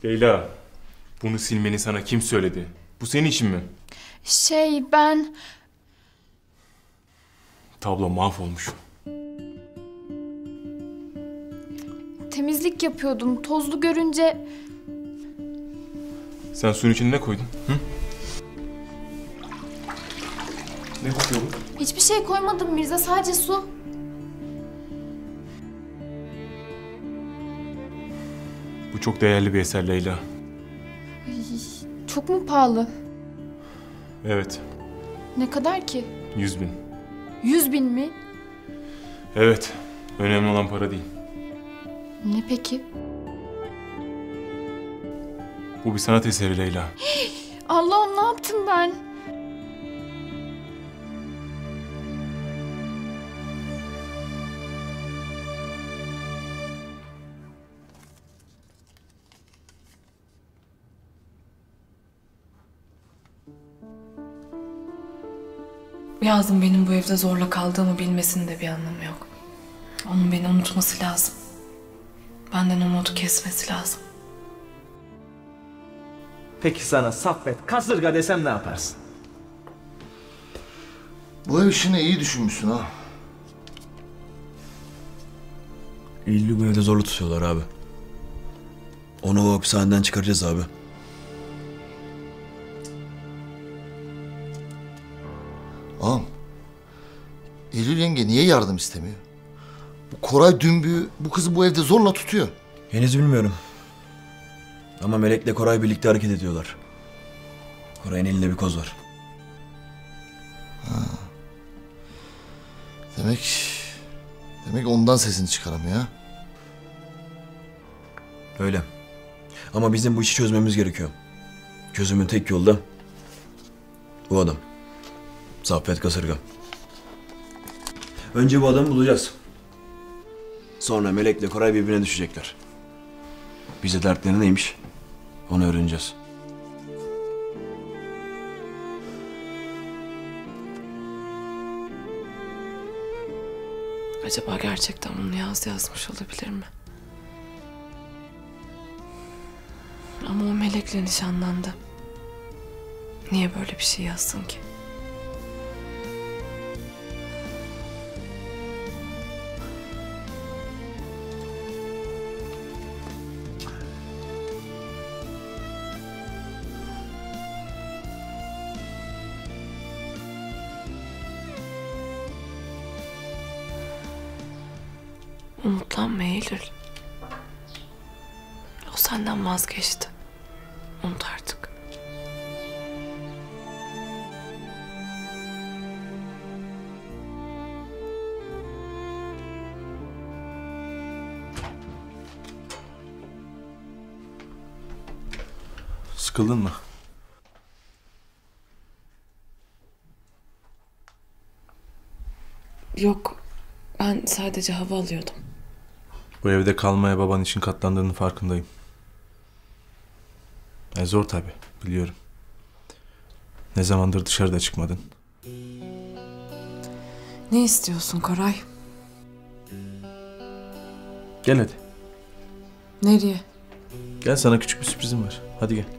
Leyla, bunu silmeni sana kim söyledi? Bu senin işin mi? Ben... Tablo mahvolmuş. Temizlik yapıyordum. Tozlu görünce... Sen suyun içine ne koydun? Hı? Ne kokuyor bu? Hiçbir şey koymadım Mirza, sadece su. Bu çok değerli bir eser Leyla. Ay, çok mu pahalı? Evet, Ne kadar ki? 100.000. 100.000 mi? Evet, önemli olan para değil. Ne peki? Bu bir sanat eseri Leyla. Allah'ım, ne yaptım ben? Yaz'ın benim bu evde zorla kaldığımı bilmesinin de bir anlamı yok. Onun beni unutması lazım. Benden umudu kesmesi lazım. Peki sana Saffet kasırga desem ne yaparsın? Bu ev işini iyi düşünmüşsün ha. Eylül'ü bu evde zorla tutuyorlar abi. Onu o hapishaneden çıkaracağız abi. Ağam, Eylül yenge niye yardım istemiyor? Bu Koray Dümbüğü bu kızı bu evde zorla tutuyor. Henüz bilmiyorum. Ama Melek'le Koray birlikte hareket ediyorlar. Koray'ın elinde bir koz var. Demek ondan sesini çıkaramıyor ha. Öyle. Ama bizim bu işi çözmemiz gerekiyor. Çözümün tek yolu da bu adam. Saffet Kasırga. Önce bu adamı bulacağız. Sonra Melek'le Koray birbirine düşecekler. Bize dertleri neymiş? Onu öğreneceğiz. Acaba gerçekten bunu Yaz yazmış olabilir mi? Ama o Melek'le nişanlandı. Niye böyle bir şey yazsın ki? Umutlanma Eylül. O senden vazgeçti. Unut artık. Sıkıldın mı? Yok, ben sadece hava alıyordum. Bu evde kalmaya baban için katlandığının farkındayım. Zor tabii, biliyorum. Ne zamandır dışarıda çıkmadın? Ne istiyorsun Koray? Gel hadi. Nereye? Gel, sana küçük bir sürprizim var. Hadi gel.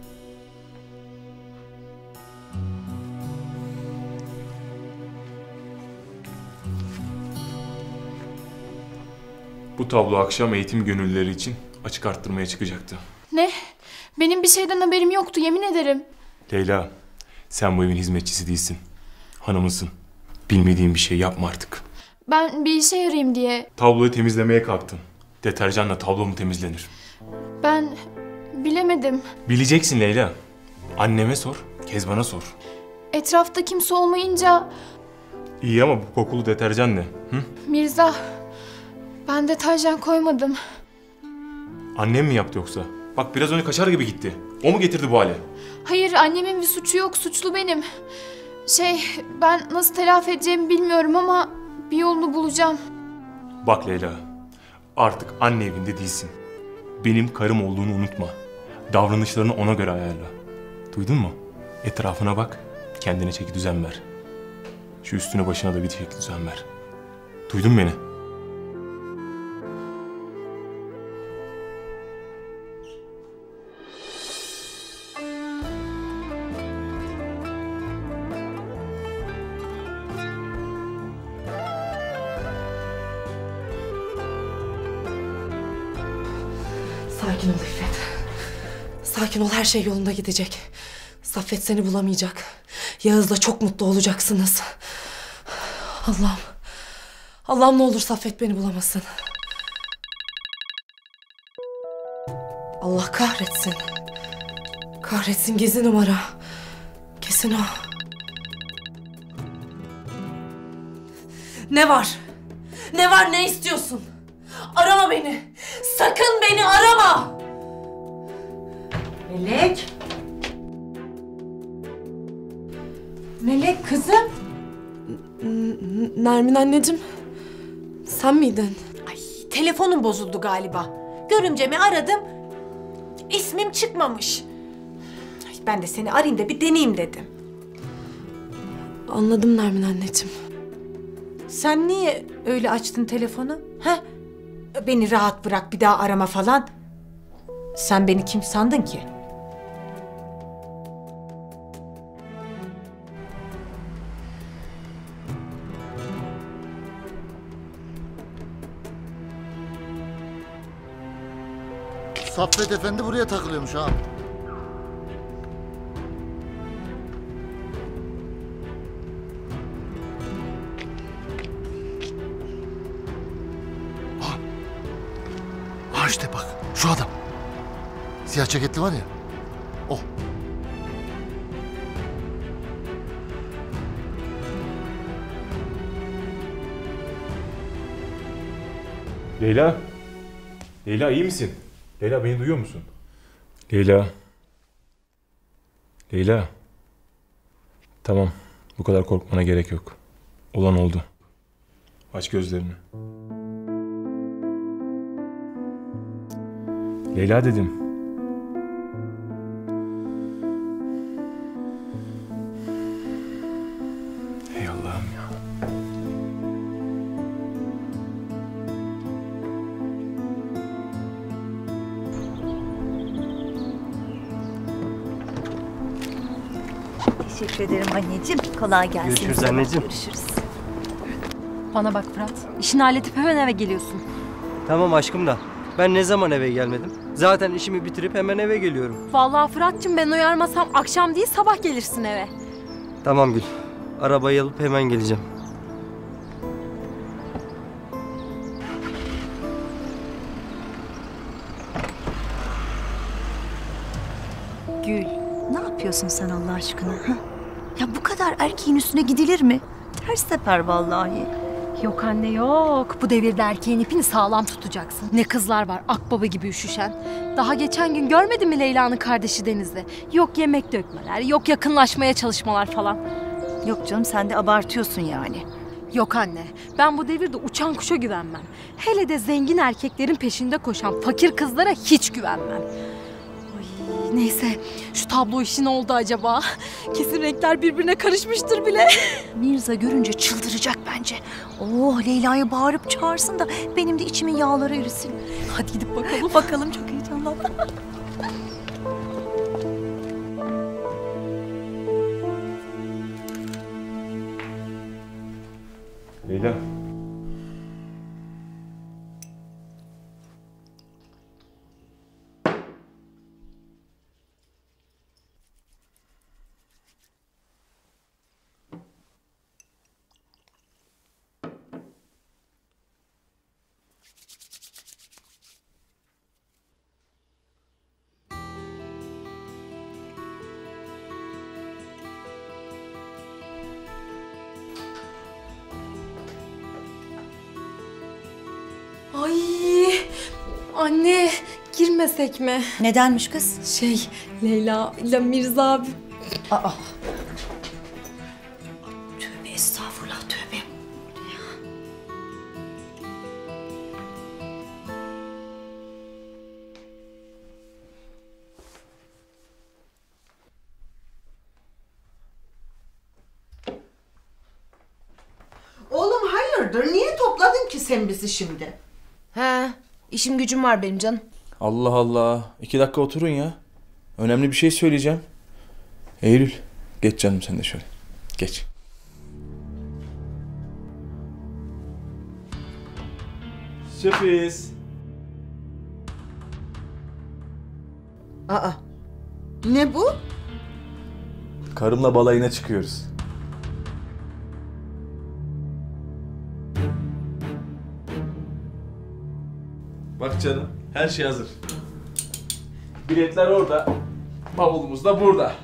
Bu tablo akşam eğitim gönüllüleri için açık arttırmaya çıkacaktı. Ne? Benim bir şeyden haberim yoktu, yemin ederim. Leyla, sen bu evin hizmetçisi değilsin. Hanımısın. Bilmediğin bir şey yapma artık. Ben bir işe yarayayım diye. Tabloyu temizlemeye kalktın. Deterjanla tablo mu temizlenir? Ben bilemedim. Bileceksin Leyla. Anneme sor, Kezban'a sor. Etrafta kimse olmayınca... İyi ama bu kokulu deterjan ne? Hı? Mirza, ben deterjan koymadım. Annem mi yaptı yoksa? Bak biraz önce kaşar gibi gitti. O mu getirdi bu hale? Hayır, annemin bir suçu yok, suçlu benim. Ben nasıl telafi edeceğimi bilmiyorum ama bir yolunu bulacağım. Bak Leyla, artık anne evinde değilsin. Benim karım olduğunu unutma. Davranışlarını ona göre ayarla. Duydun mu? Etrafına bak, kendine çeki düzen ver. Şu üstüne başına da bir çeki düzen ver. Duydun mu beni? Sakin ol İffet. Sakin ol, her şey yolunda gidecek. Saffet seni bulamayacak. Yağız'la çok mutlu olacaksınız. Allah'ım. Allah'ım ne olur Saffet beni bulamasın. Allah kahretsin. Kahretsin, gizli numara. Kesin o. Ne var? Ne var, ne istiyorsun? Arama beni. Sakın beni arama. Melek. Melek kızım. Nermin anneciğim. Sen miydin? Ay, telefonum bozuldu galiba. Görümcemi aradım. İsmim çıkmamış. Ay, ben de seni arayayım da bir deneyeyim dedim. Anladım Nermin anneciğim. Sen niye öyle açtın telefonu? Ha? Beni rahat bırak, bir daha arama falan. Sen beni kim sandın ki? Saffet Efendi buraya takılıyormuş ha. Ha işte bak, şu adam. Siyah ceketli var ya, o. Leyla. Leyla iyi misin? Leyla beni duyuyor musun? Leyla. Leyla. Tamam. Bu kadar korkmana gerek yok. Olan oldu. Aç gözlerini. Leyla dedim. Ey Allah'ım ya. Teşekkür ederim anneciğim. Kolay gelsin. Görüşürüz anneciğim. Görüşürüz. Bana bak Fırat. İşini halledip hemen eve geliyorsun. Tamam aşkım da ben ne zaman eve gelmedim? Zaten işimi bitirip hemen eve geliyorum. Vallahi Fırat'cığım ben uyarmasam akşam değil sabah gelirsin eve. Tamam Gül. Arabayı alıp hemen geleceğim. Gül, ne yapıyorsun sen Allah aşkına? Ha? Ya bu kadar erkeğin üstüne gidilir mi? Ters teper vallahi. Yok anne yok. Bu devirde erkeğin ipini sağlam tutacaksın. Ne kızlar var akbaba gibi üşüşen. Daha geçen gün görmedin mi Leyla'nın kardeşi Deniz'de? Yok yemek dökmeler, yok yakınlaşmaya çalışmalar falan. Yok canım sen de abartıyorsun yani. Yok anne, ben bu devirde uçan kuşa güvenmem. Hele de zengin erkeklerin peşinde koşan fakir kızlara hiç güvenmem. Ay, neyse, şu tablo işi ne oldu acaba? Kesin renkler birbirine karışmıştır bile. Mirza görünce çıldıracak bence. Oh, Leyla'ya bağırıp çağırsın da benim de içimin yağları erisin. Hadi gidip bakalım. Bakalım, çok heyecanlandım. Leyla. Ay anne, girmesek mi? Nedenmiş kız? Leyla ile Mirza abi. Aa. Tövbe estağfurullah tövbe. Oğlum hayırdır? Niye topladın ki sen bizi şimdi? He, işim gücüm var benim canım. Allah Allah. 2 dakika oturun ya. Önemli bir şey söyleyeceğim. Eylül, geç canım sen de şöyle. Geç. Sürpriz. Aa, ne bu? Karımla balayına çıkıyoruz. Bak canım, her şey hazır. Biletler orada, bavulumuz da burada.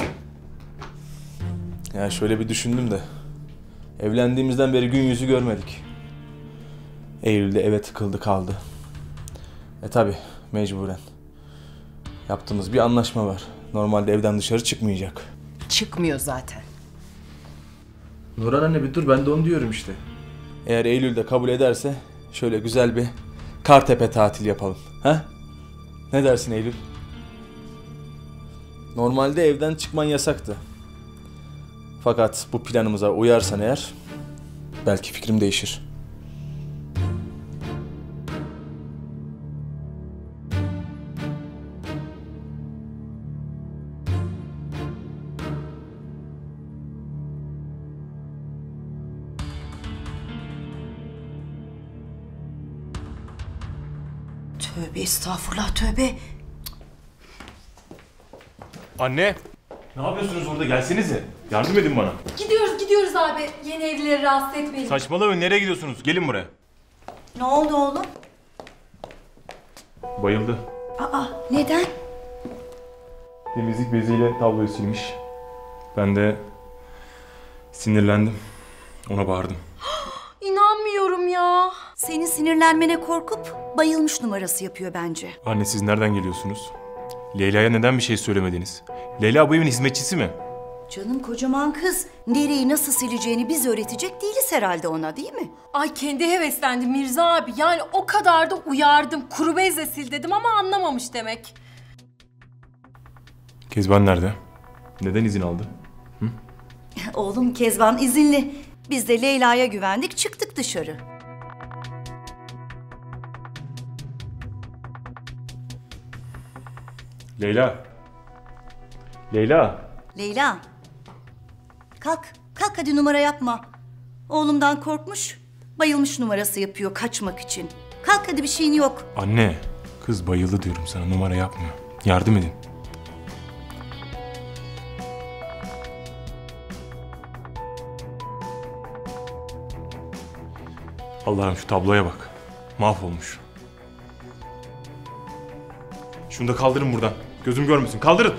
Ya şöyle bir düşündüm de, evlendiğimizden beri gün yüzü görmedik. Eylül'de eve tıkıldı kaldı. Tabi mecburen. Yaptığımız bir anlaşma var. Normalde evden dışarı çıkmayacak. Çıkmıyor zaten. Nurhan anne bir dur, ben de onu diyorum işte. Eğer Eylül'de kabul ederse şöyle güzel bir Kartepe tatil yapalım. Ha? Ne dersin Eylül? Normalde evden çıkman yasaktı. Fakat bu planımıza uyarsan eğer belki fikrim değişir. Tövbe estağfurullah tövbe. Anne! Ne yapıyorsunuz orada? Gelsenize. Yardım edin bana. Gidiyoruz abi. Yeni evlileri rahatsız etmeyin. Saçmalamayın. Nereye gidiyorsunuz? Gelin buraya. Ne oldu oğlum? Bayıldı. Aa, neden? Temizlik beziyle tabloyu silmiş. Ben de sinirlendim. Ona bağırdım. İnanmıyorum ya. Senin sinirlenmene korkup bayılmış numarası yapıyor bence. Anne siz nereden geliyorsunuz? Leyla'ya neden bir şey söylemediniz? Leyla bu evin hizmetçisi mi? Canım kocaman kız. Nereyi nasıl sileceğini biz öğretecek değiliz herhalde ona, değil mi? Ay kendi heveslendi Mirza abi. Yani o kadar da uyardım. Kuru bezle sil dedim ama anlamamış demek. Kezban nerede? Neden izin aldı? Oğlum Kezban izinli. Biz de Leyla'ya güvendik, çıktık dışarı. Leyla. Leyla. Leyla. Kalk, kalk hadi numara yapma. Oğlumdan korkmuş, bayılmış numarası yapıyor kaçmak için. Kalk hadi bir şeyin yok. Anne, kız bayıldı diyorum sana. Numara yapmıyor. Yardım edin. Allah'ım şu tabloya bak. Mahvolmuş. Şunu da kaldırın buradan. Gözüm görmesin. Kaldırın.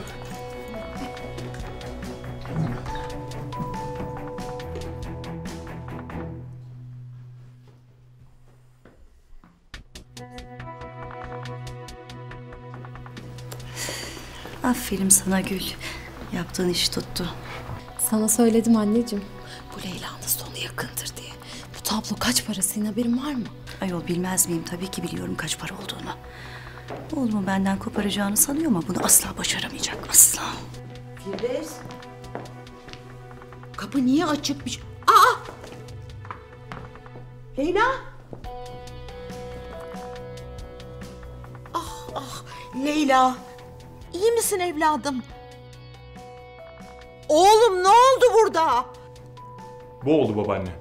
Aferin sana Gül. Yaptığın iş tuttu. Sana söyledim anneciğim. Bu Leyla'nın sonu yakındır diye. Bu tablo kaç para, senin haberin var mı? Ayol bilmez miyim? Tabii ki biliyorum kaç para olduğunu. Oğlumu benden koparacağını sanıyor ama bunu asla başaramayacak. Asla. Firdevs. Kapı niye açık bir şey? Aa! Leyla. Ah Leyla. İyi misin evladım? Oğlum ne oldu burada? Bu oldu babaanne.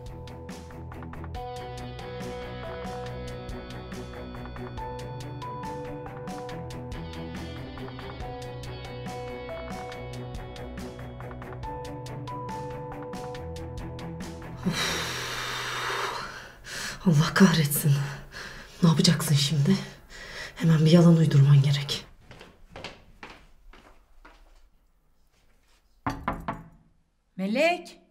Allah kahretsin. Ne yapacaksın şimdi? Hemen bir yalan uydurman gerek. Melek.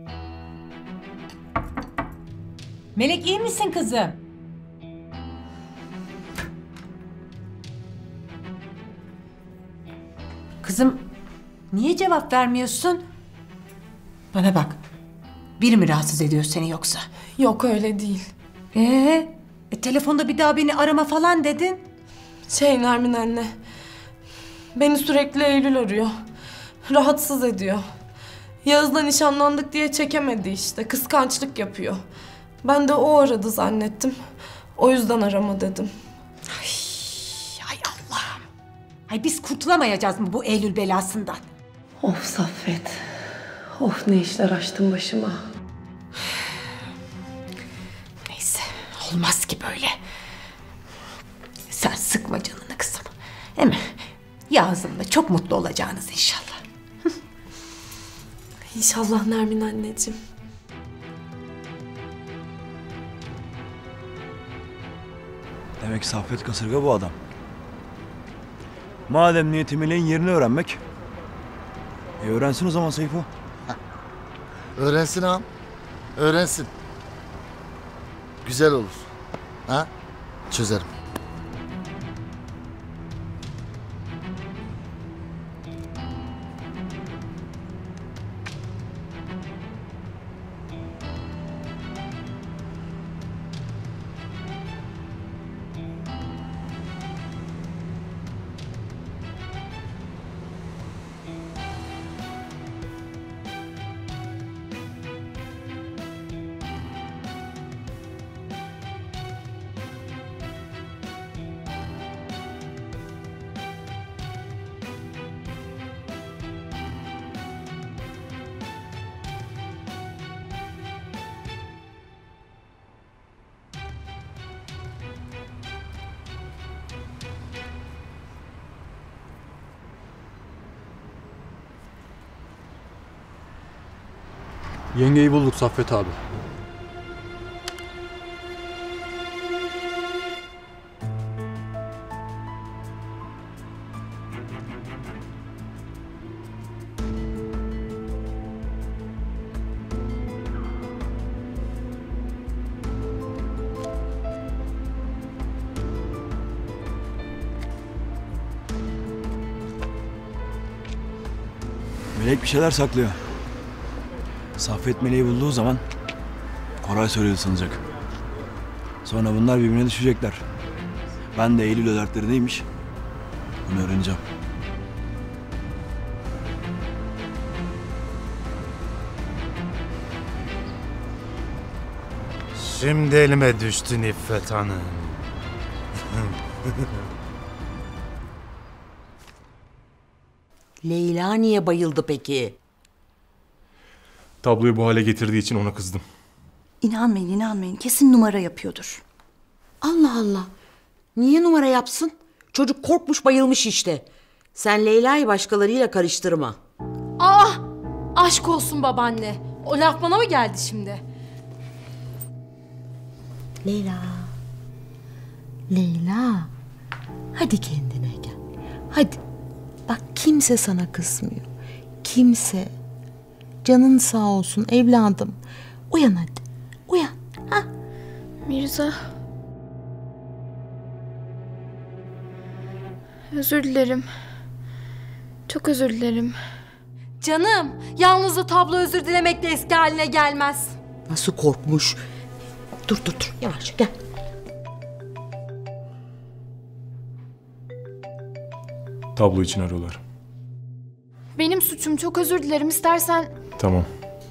Melek iyi misin kızım? Kızım niye cevap vermiyorsun? Bana bak. Biri mi rahatsız ediyor seni yoksa? Yok öyle değil. Telefonda bir daha beni arama falan dedin. Nermin anne. Beni sürekli Eylül arıyor. Rahatsız ediyor. Yağız'la nişanlandık diye çekemedi işte. Kıskançlık yapıyor. Ben de o aradı zannettim. O yüzden arama dedim. Ay Allah'ım. Ay biz kurtulamayacağız mı bu Eylül belasından? Of Saffet. Of ne işler açtın başıma. Neyse olmaz ki böyle. Sen sıkma canını kızım. Değil mi? Yağız'ımla çok mutlu olacağınız inşallah. İnşallah Nermin anneciğim. Demek Saffet Kasırga bu adam. Madem niyeti meleğin yerini öğrenmek. Öğrensin o zaman Seyfo. Öğrensin ağam. Öğrensin. Güzel olur. Ha? Çözerim. Yengeyi bulduk Saffet abi. Melek bir şeyler saklıyor. Saffet meleği bulduğu zaman Koray söyledi sanacak. Sonra bunlar birbirine düşecekler. Ben de Eylül dertleri neymiş bunu öğreneceğim. Şimdi elime düştün İffet Hanım. Leyla niye bayıldı peki? Tabloyu bu hale getirdiği için ona kızdım. İnanmayın, inanmayın. Kesin numara yapıyordur. Allah Allah. Niye numara yapsın? Çocuk korkmuş bayılmış işte. Sen Leyla'yı başkalarıyla karıştırma. Ah! Aşk olsun babaanne. O laf bana mı geldi şimdi? Leyla. Leyla. Hadi kendine gel. Hadi. Bak kimse sana kızmıyor. Kimse. Canın sağ olsun evladım. Uyan hadi. Uyan. Ha? Mirza. Özür dilerim. Çok özür dilerim. Canım, yalnızca tablo özür dilemekle eski haline gelmez. Nasıl korkmuş. Dur. Yavaş gel. Tablo için arıyorlar. Benim suçum, çok özür dilerim. İstersen Tamam.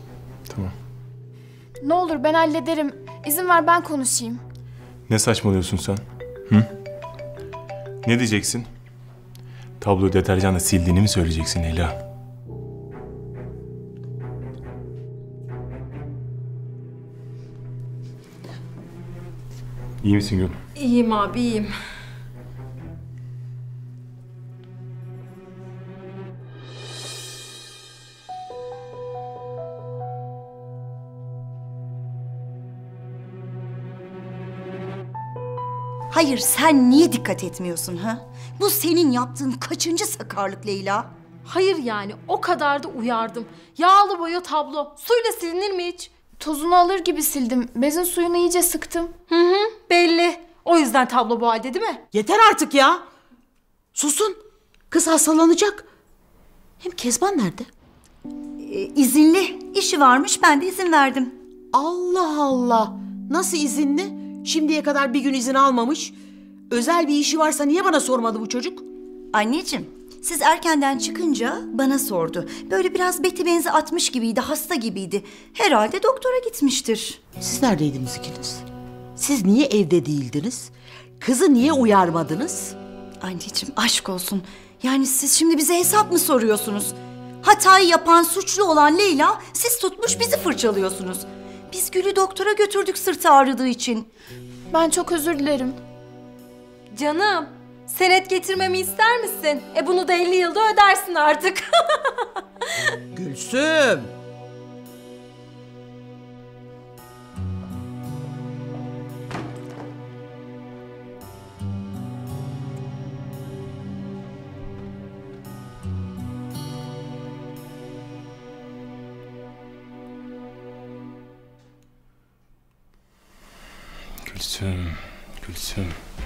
ne olur ben hallederim. İzin ver ben konuşayım. Ne saçmalıyorsun sen? Hı? Ne diyeceksin? Tabloyu deterjanla sildiğini mi söyleyeceksin Leyla? İyi misin Gül? İyiyim abi, iyiyim. Hayır, sen niye dikkat etmiyorsun ha? Bu senin yaptığın kaçıncı sakarlık Leyla? Hayır yani, o kadar da uyardım. Yağlı boya tablo. Suyla silinir mi hiç? Tozunu alır gibi sildim. Bezin suyunu iyice sıktım. Belli. O yüzden tablo bu halde değil mi? Yeter artık ya. Susun. Kız hastalanacak. Hem Kezban nerede? İzinli. İşi varmış, ben de izin verdim. Allah Allah. Nasıl izinli? Şimdiye kadar bir gün izin almamış. Özel bir işi varsa niye bana sormadı bu çocuk? Anneciğim, siz erkenden çıkınca bana sordu. Böyle biraz beti benzi atmış gibiydi, hasta gibiydi. Herhalde doktora gitmiştir. Siz neredeydiniz ikiniz? Siz niye evde değildiniz? Kızı niye uyarmadınız? Anneciğim, aşk olsun. Yani siz şimdi bize hesap mı soruyorsunuz? Hatayı yapan, suçlu olan Leyla, siz tutmuş bizi fırçalıyorsunuz. Biz Gül'ü doktora götürdük sırtı ağrıdığı için. Ben çok özür dilerim. Canım, Senet getirmemi ister misin? Bunu da 50 yılda ödersin artık. Gülsüm. Gülsüm, Gülsüm.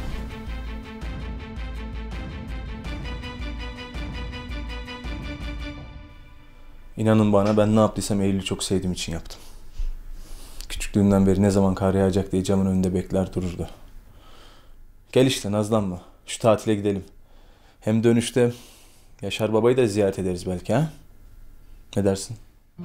İnanın bana, ben ne yaptıysam Eylül'ü çok sevdiğim için yaptım. Küçüklüğümden beri ne zaman kar yağacak diye camın önünde bekler dururdu. Gel işte, nazlanma. Şu tatile gidelim. Hem dönüşte Yaşar babayı da ziyaret ederiz belki, ha? Ne dersin?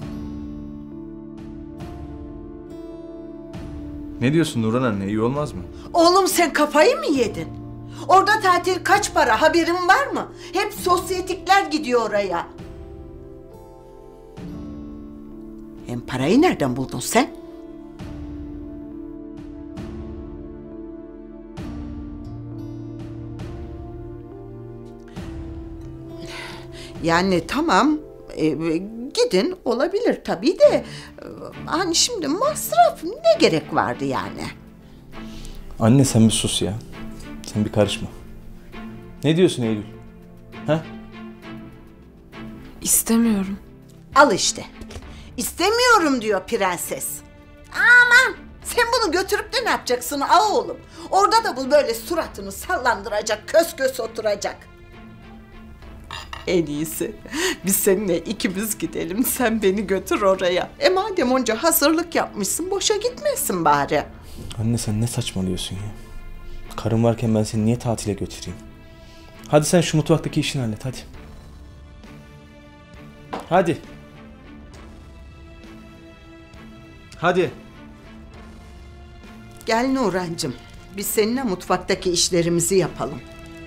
Ne diyorsun Nurhan anne, iyi olmaz mı? Oğlum sen kafayı mı yedin? Orada tatil kaç para, haberin var mı? Hep sosyetikler gidiyor oraya. Hem parayı nereden buldun sen? Yani tamam, gidin olabilir tabii de... Hani şimdi masraf ne gerek vardı yani? Anne sen bir sus ya. Sen bir karışma. Ne diyorsun Eylül? Ha? İstemiyorum. Al işte. İstemiyorum diyor prenses. Aman! Sen bunu götürüp de ne yapacaksın oğlum? Orada da bu böyle suratını sallandıracak, kös kös oturacak. En iyisi biz seninle ikimiz gidelim, sen beni götür oraya. Madem onca hazırlık yapmışsın, boşa gitmesin bari. Anne sen ne saçmalıyorsun ya? Karım varken ben seni niye tatile götüreyim? Hadi sen şu mutfaktaki işini hallet, hadi. Hadi. Hadi. Gel Nurhancığım, biz seninle mutfaktaki işlerimizi yapalım.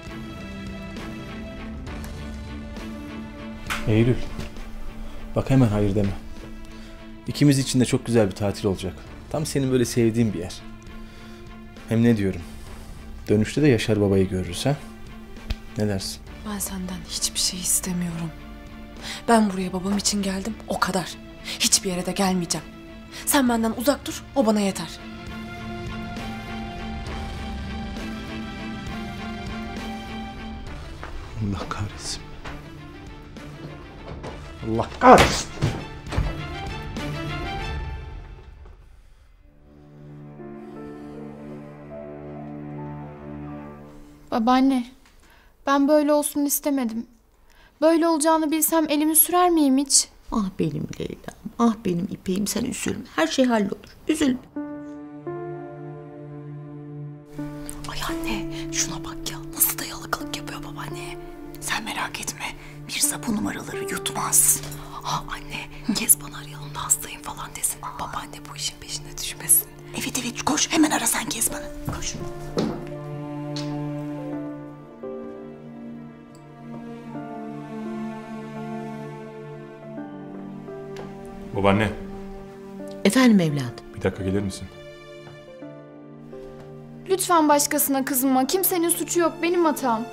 Eylül. Bak hemen hayır deme. İkimiz için de çok güzel bir tatil olacak. Tam senin böyle sevdiğin bir yer. Hem ne diyorum? Dönüşte de Yaşar babayı görürüz, ha? Ne dersin? Ben senden hiçbir şey istemiyorum. Ben buraya babam için geldim, o kadar. Hiçbir yere de gelmeyeceğim. Sen benden uzak dur, o bana yeter. Allah kahretsin. Allah kahretsin. Babaanne, ben böyle olsun istemedim. Böyle olacağını bilsem elimi sürer miyim hiç? Ah benim Leyla'm, ah benim İpek'im, sen üzülme. Her şey hallolur, üzülme. Ay anne, şuna bak ya, nasıl da yalakalık yapıyor babaanneye. Sen merak etme, Mirza bu numaraları yutmaz. Ha anne, Kezban'ı arayalım da hastayım falan desin. Babaanne bu işin peşine düşmesin. Evet evet, koş hemen ara sen Kezban'ı. Koş. Babaanne, Efendim evladım. bir dakika gelir misin? Lütfen başkasına kızma. Kimsenin suçu yok. Benim hatam.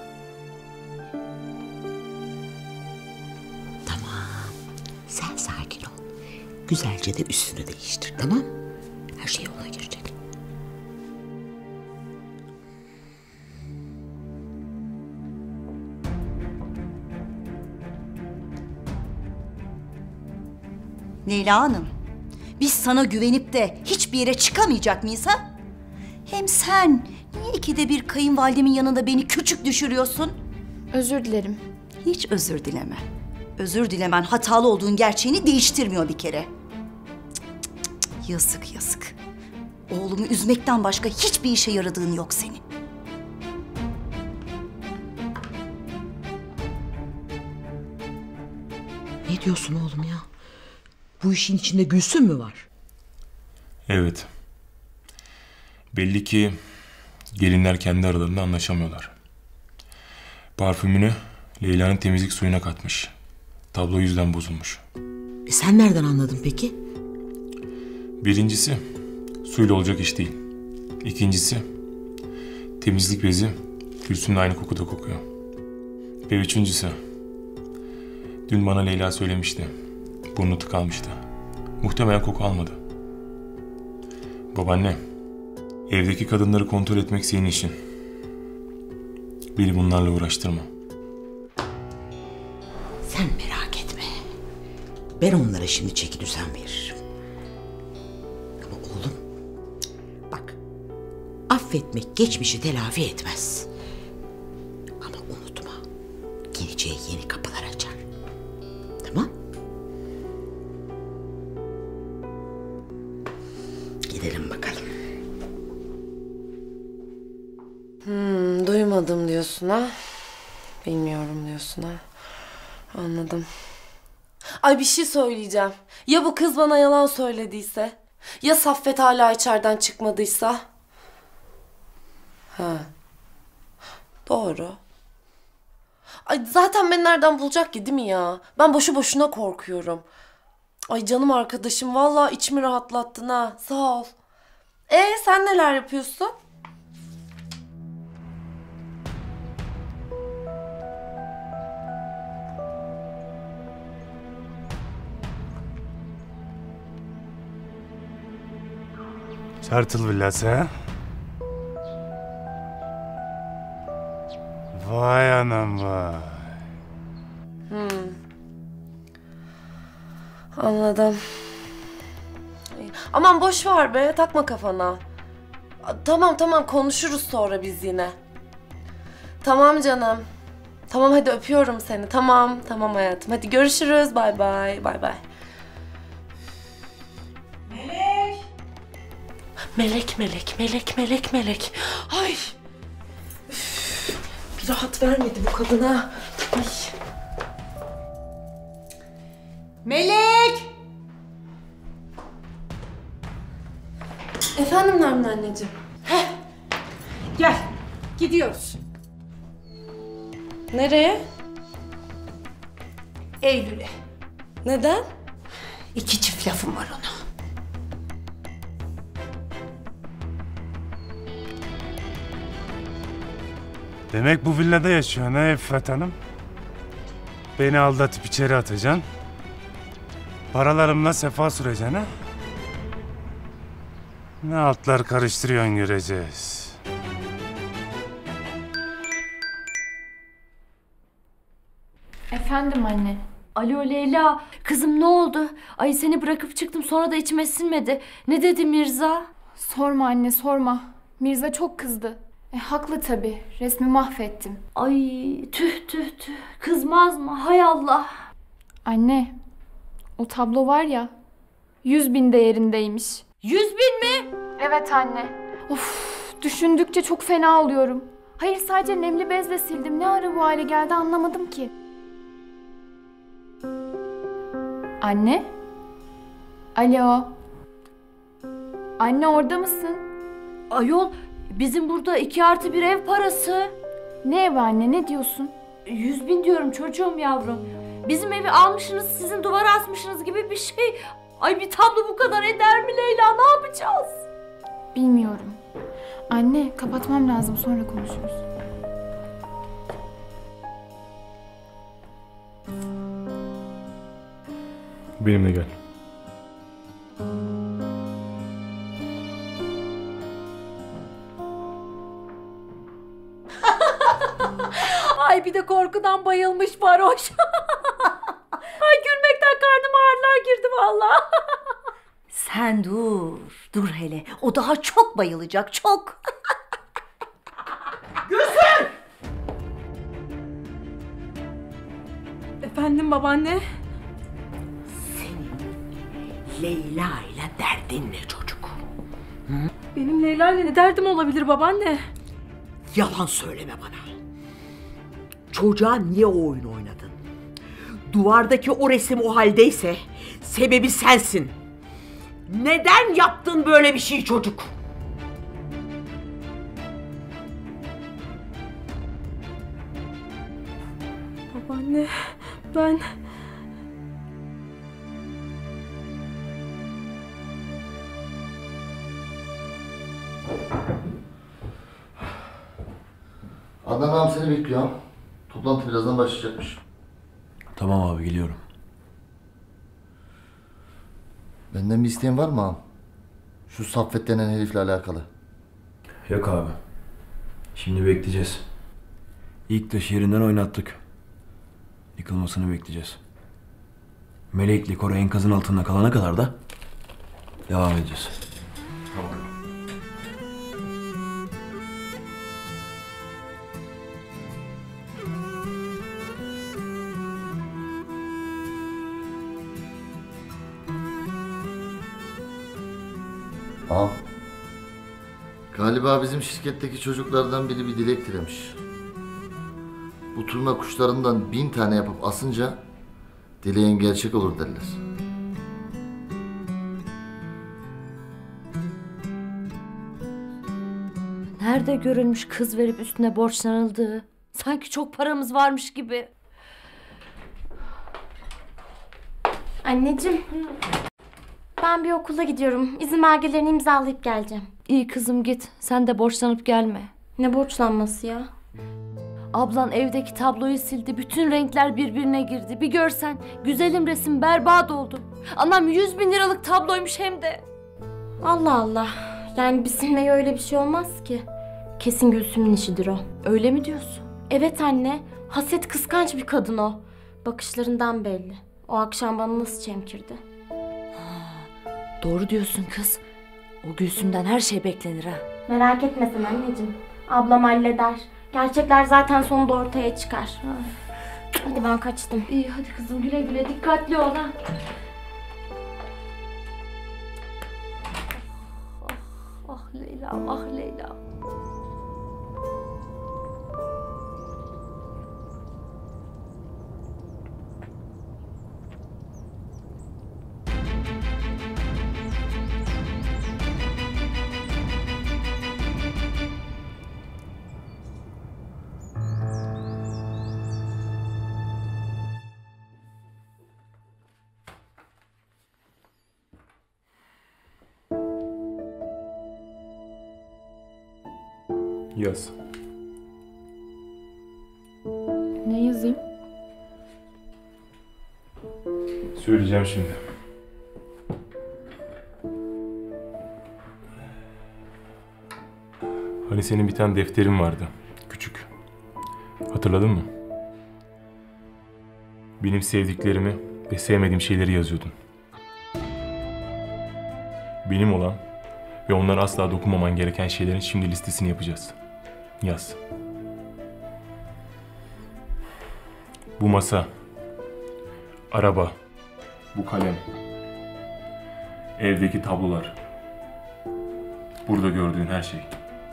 Sen sakin ol. Güzelce de üstünü değiştir, tamam mı? Her şey yoluna girecek. Leyla Hanım, biz sana güvenip de hiçbir yere çıkamayacak mıyız ha? Hem sen niye ikide bir kayınvalidemin yanında beni küçük düşürüyorsun? Özür dilerim. Hiç özür dileme. Özür dilemen hatalı olduğun gerçeğini değiştirmiyor bir kere. Cık, cık, cık, cık. Yazık yazık. Oğlumu üzmekten başka hiçbir işe yaradığın yok senin. Ne diyorsun oğlum ya? Bu işin içinde Gülsüm mü var? Evet. Belli ki gelinler kendi aralarında anlaşamıyorlar. Parfümünü Leyla'nın temizlik suyuna katmış. Tablo yüzden bozulmuş. Sen nereden anladın peki? Birincisi suyla olacak iş değil. İkincisi temizlik bezi Gülsün'le aynı kokuda kokuyor. Ve üçüncüsü. Dün bana Leyla söylemişti. Burnu tıkanmıştı. Muhtemelen koku almadı. Babaanne, evdeki kadınları kontrol etmek senin işin. Beni bunlarla uğraştırma. Sen merak etme. Ben onlara şimdi çeki düzen veririm. Ama oğlum, bak, affetmek geçmişi telafi etmez. Ama unutma, geleceğe yeni kapılar açar. Tamam? Gidelim bakalım. Duymadım diyorsun ha? Bilmiyorum diyorsun ha? Anladım. Ay bir şey söyleyeceğim. Ya bu kız bana yalan söylediyse? Ya Saffet hala içeriden çıkmadıysa? Ha. Doğru. Ay zaten beni nereden bulacak ki değil mi ya? Ben boşu boşuna korkuyorum. Ay canım arkadaşım vallahi içimi rahatlattın ha. Sağ ol. Sen neler yapıyorsun? Çartıl villası ha? Vay anam vay. Anladım. Aman boş ver be, takma kafana. Tamam konuşuruz sonra biz yine. Tamam canım. Tamam hadi öpüyorum seni. Tamam hayatım. Hadi görüşürüz. Bay bay. Melek. Ay. Üf, bir rahat vermedi bu kadına. Ay. Melek! Efendim Nermin anneciğim. Gel, gidiyoruz. Nereye? Eylül'e. Neden? 2 çift lafım var ona. Demek bu villada yaşıyorsun ha İffet Hanım? Beni aldatıp içeri atacaksın. Paralarımla sefa süreceksin ha? Ne altlar karıştırıyorsun göreceğiz. Efendim anne. Alo Leyla, kızım ne oldu? Ay seni bırakıp çıktım sonra da içime sinmedi. Ne dedi Mirza? Sorma anne sorma. Mirza çok kızdı. Haklı tabii. Resmi mahvettim. Ay tüh. Kızmaz mı? Hay Allah. Anne, o tablo var ya, 100.000 değerindeymiş. 100.000 mi? Evet anne. Of, düşündükçe çok fena oluyorum. Hayır sadece nemli bezle sildim. Ne ara bu hale geldi anlamadım ki. Anne? Alo? Anne orada mısın? Ayol, bizim burada 2+1 ev parası. Ne evi anne, ne diyorsun? 100.000 diyorum çocuğum yavrum. Bizim evi almışsınız, sizin duvara asmışsınız gibi bir şey. Ay bir tablo bu kadar eder mi Leyla? Ne yapacağız? Bilmiyorum. Anne, kapatmam lazım. Sonra konuşuruz. Benimle gel. Ay bir de korkudan bayılmış varoş. Ay gülmekten karnım ağrılar girdi vallahi. Sen dur hele. O daha çok bayılacak, çok. Gülsün! Efendim babaanne? Leyla ile derdin ne çocuk? Hı? Benim Leyla ile ne derdim olabilir babaanne? Yalan söyleme bana. Çocuğa niye o oyunu oynadın? Duvardaki o resim o haldeyse sebebi sensin. Neden yaptın böyle bir şey çocuk? Babaanne, ben... Adnan ağam seni bekliyor ağam. Toplantı birazdan başlayacakmış. Tamam abi, geliyorum. Benden bir isteğin var mı ağam? Şu Saffet denen herifle alakalı. Yok abi. Şimdi bekleyeceğiz. İlk taşı yerinden oynattık. Yıkılmasını bekleyeceğiz. Melekli Koray enkazın altında kalana kadar da devam edeceğiz. Tamam. Ağam. Galiba bizim şirketteki çocuklardan biri bir dilek dilemiş. Bu turna kuşlarından 1000 tane yapıp asınca dileğin gerçek olur derler. Nerede görülmüş kız verip üstüne borçlanıldığı? Sanki çok paramız varmış gibi. Anneciğim, ben bir okula gidiyorum. İzin belgelerini imzalayıp geleceğim. İyi kızım, git. Sen de borçlanıp gelme. Ne borçlanması ya? Ablan evdeki tabloyu sildi. Bütün renkler birbirine girdi. Bir görsen, güzelim resim berbat oldu. Anam 100.000 liralık tabloymuş hem de. Allah Allah. Yani bir silmeye öyle bir şey olmaz ki. Kesin Gülsüm'ün işidir o. Öyle mi diyorsun? Evet anne. Haset kıskanç bir kadın o. Bakışlarından belli. O akşam bana nasıl çemkirdi. Doğru diyorsun kız. O Gülsüm'den her şey beklenir ha. Merak etme sen anneciğim. Ablam halleder. Gerçekler zaten sonunda ortaya çıkar. Hadi ben kaçtım. İyi hadi kızım, güle güle, dikkatli ol ha. Ah Leyla, ah Leyla. Yaz. Ne yazayım? Söyleyeceğim şimdi. Hani senin bir tane defterin vardı. Küçük. Hatırladın mı? Benim sevdiklerimi ve sevmediğim şeyleri yazıyordun. Benim olan ve onlara asla dokunmaman gereken şeylerin şimdi listesini yapacağız. Yaz. Bu masa, araba, bu kalem, evdeki tablolar, burada gördüğün her şey.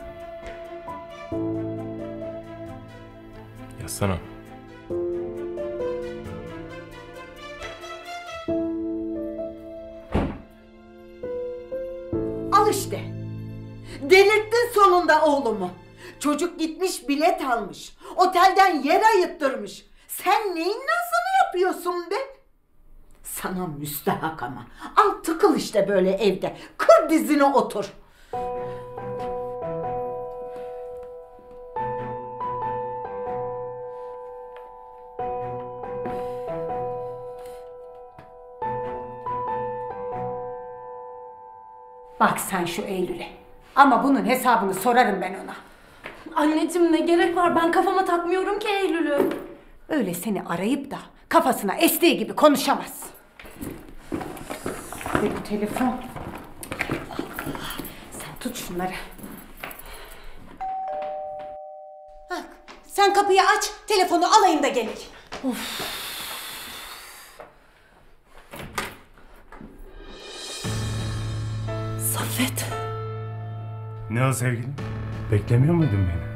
Yazsana. Al işte. Delirttin sonunda oğlumu. Çocuk gitmiş bilet almış. Otelden yer ayıttırmış. Sen neyin nazını yapıyorsun be? Sana müstahak ama. Al tıkıl işte böyle evde. Kır dizine otur. Bak sen şu Eylül'e. Ama bunun hesabını sorarım ben ona. Anneciğim ne gerek var? Ben kafama takmıyorum ki Eylül'ü. Öyle seni arayıp da kafasına estiği gibi konuşamaz. Ve bu telefon. Sen tut şunları. Bak sen kapıyı aç, telefonu alayım da gelir. Of. Saffet. Ne o sevgilim? Beklemiyor muydun beni?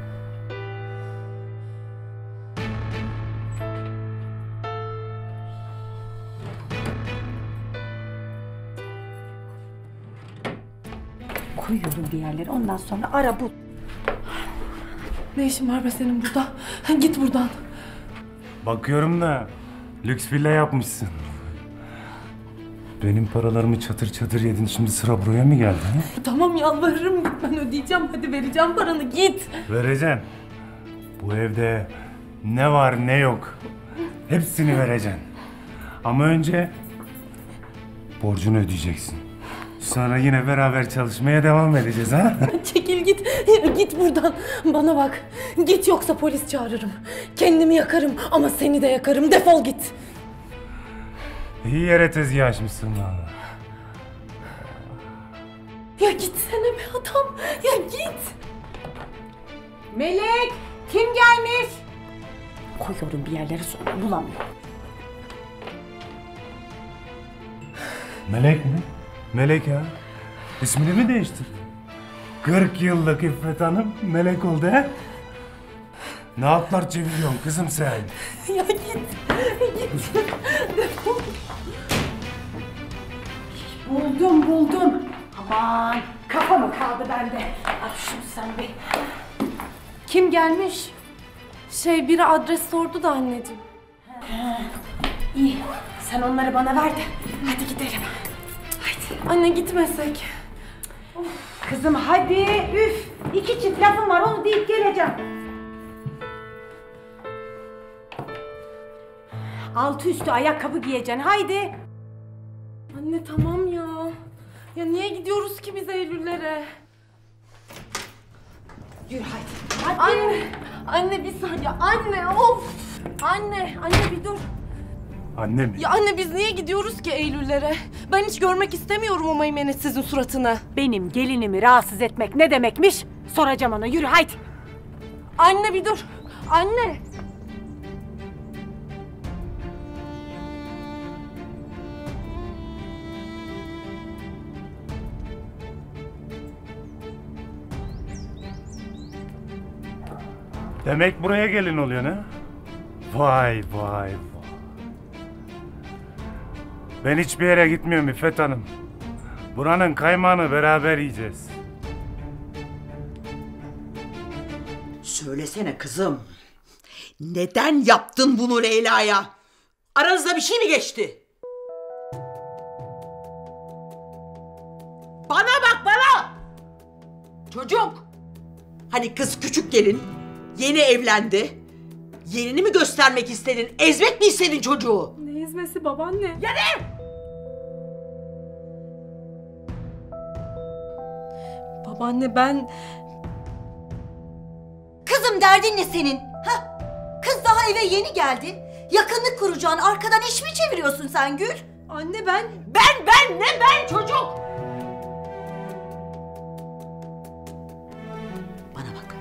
Koy yolun bir yerlere, ondan sonra ara bul. Ne işin var be senin burada? Git buradan. Bakıyorum da lüks villa yapmışsın. Benim paralarımı çatır çatır yedin, şimdi sıra buraya mı geldi? He? Tamam yalvarırım git, ben ödeyeceğim. Hadi vereceğim paranı, git. Vereceksin. Bu evde ne var ne yok hepsini vereceksin. Ama önce borcunu ödeyeceksin. Sonra yine beraber çalışmaya devam edeceğiz ha? Çekil git. Git buradan. Bana bak. Git yoksa polis çağırırım. Kendimi yakarım ama seni de yakarım. Defol git. İyi yere tezgah açmışsın valla. Ya gitsene be adam. Ya git. Melek, kim gelmiş? Koyuyorum bir yerlere sonra bulamıyorum. Melek mi? Melek ya. İsmini mi değiştirdin? 40 yıllık İffet Hanım melek oldu he? Ne yaplar çeviriyorsun kızım sen? Ya git. Git. Defol. Buldum. Aman kafa mı kaldı bende? Al şunu sen bir. Kim gelmiş? Biri adres sordu da anneciğim. İyi. Sen onları bana ver de hadi gidelim. Haydi. Anne gitmesek. Kızım hadi. Üf. 2 çift lafım var onu deyip geleceğim. Altı üstü ayakkabı giyeceksin haydi. Anne tamam ya. Ya niye gidiyoruz ki biz Eylül'lere? Yürü hadi. Anne bir saniye. Anne of. Anne bir dur. Anne mi? Ya anne biz niye gidiyoruz ki Eylül'lere? Ben hiç görmek istemiyorum o meymenetsizin suratını. Benim gelinimi rahatsız etmek ne demekmiş? Soracağım ona yürü haydi. Anne bir dur. Anne. Demek buraya gelin oluyor ha? Vay. Ben hiçbir yere gitmiyorum İffet Hanım. Buranın kaymağını beraber yiyeceğiz. Söylesene kızım. Neden yaptın bunu Leyla'ya? Aranızda bir şey mi geçti? Bana bak bana! Çocuk! Hani kız küçük gelin, yeni evlendi. Yerini mi göstermek istedin? Ezmek mi istedin çocuğu? Ne ezmesi babaanne? Ya ne? Babaanne ben... Kızım derdin ne senin? Ha? Kız daha eve yeni geldi. Yakınlık kuracağın arkadan iş mi çeviriyorsun sen Gül? Anne ben... Ben çocuk! Bana bak.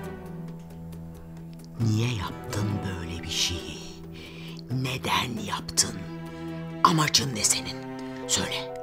Niye yaptın böyle bir şeyi? Neden yaptın? Amacın ne senin? Söyle.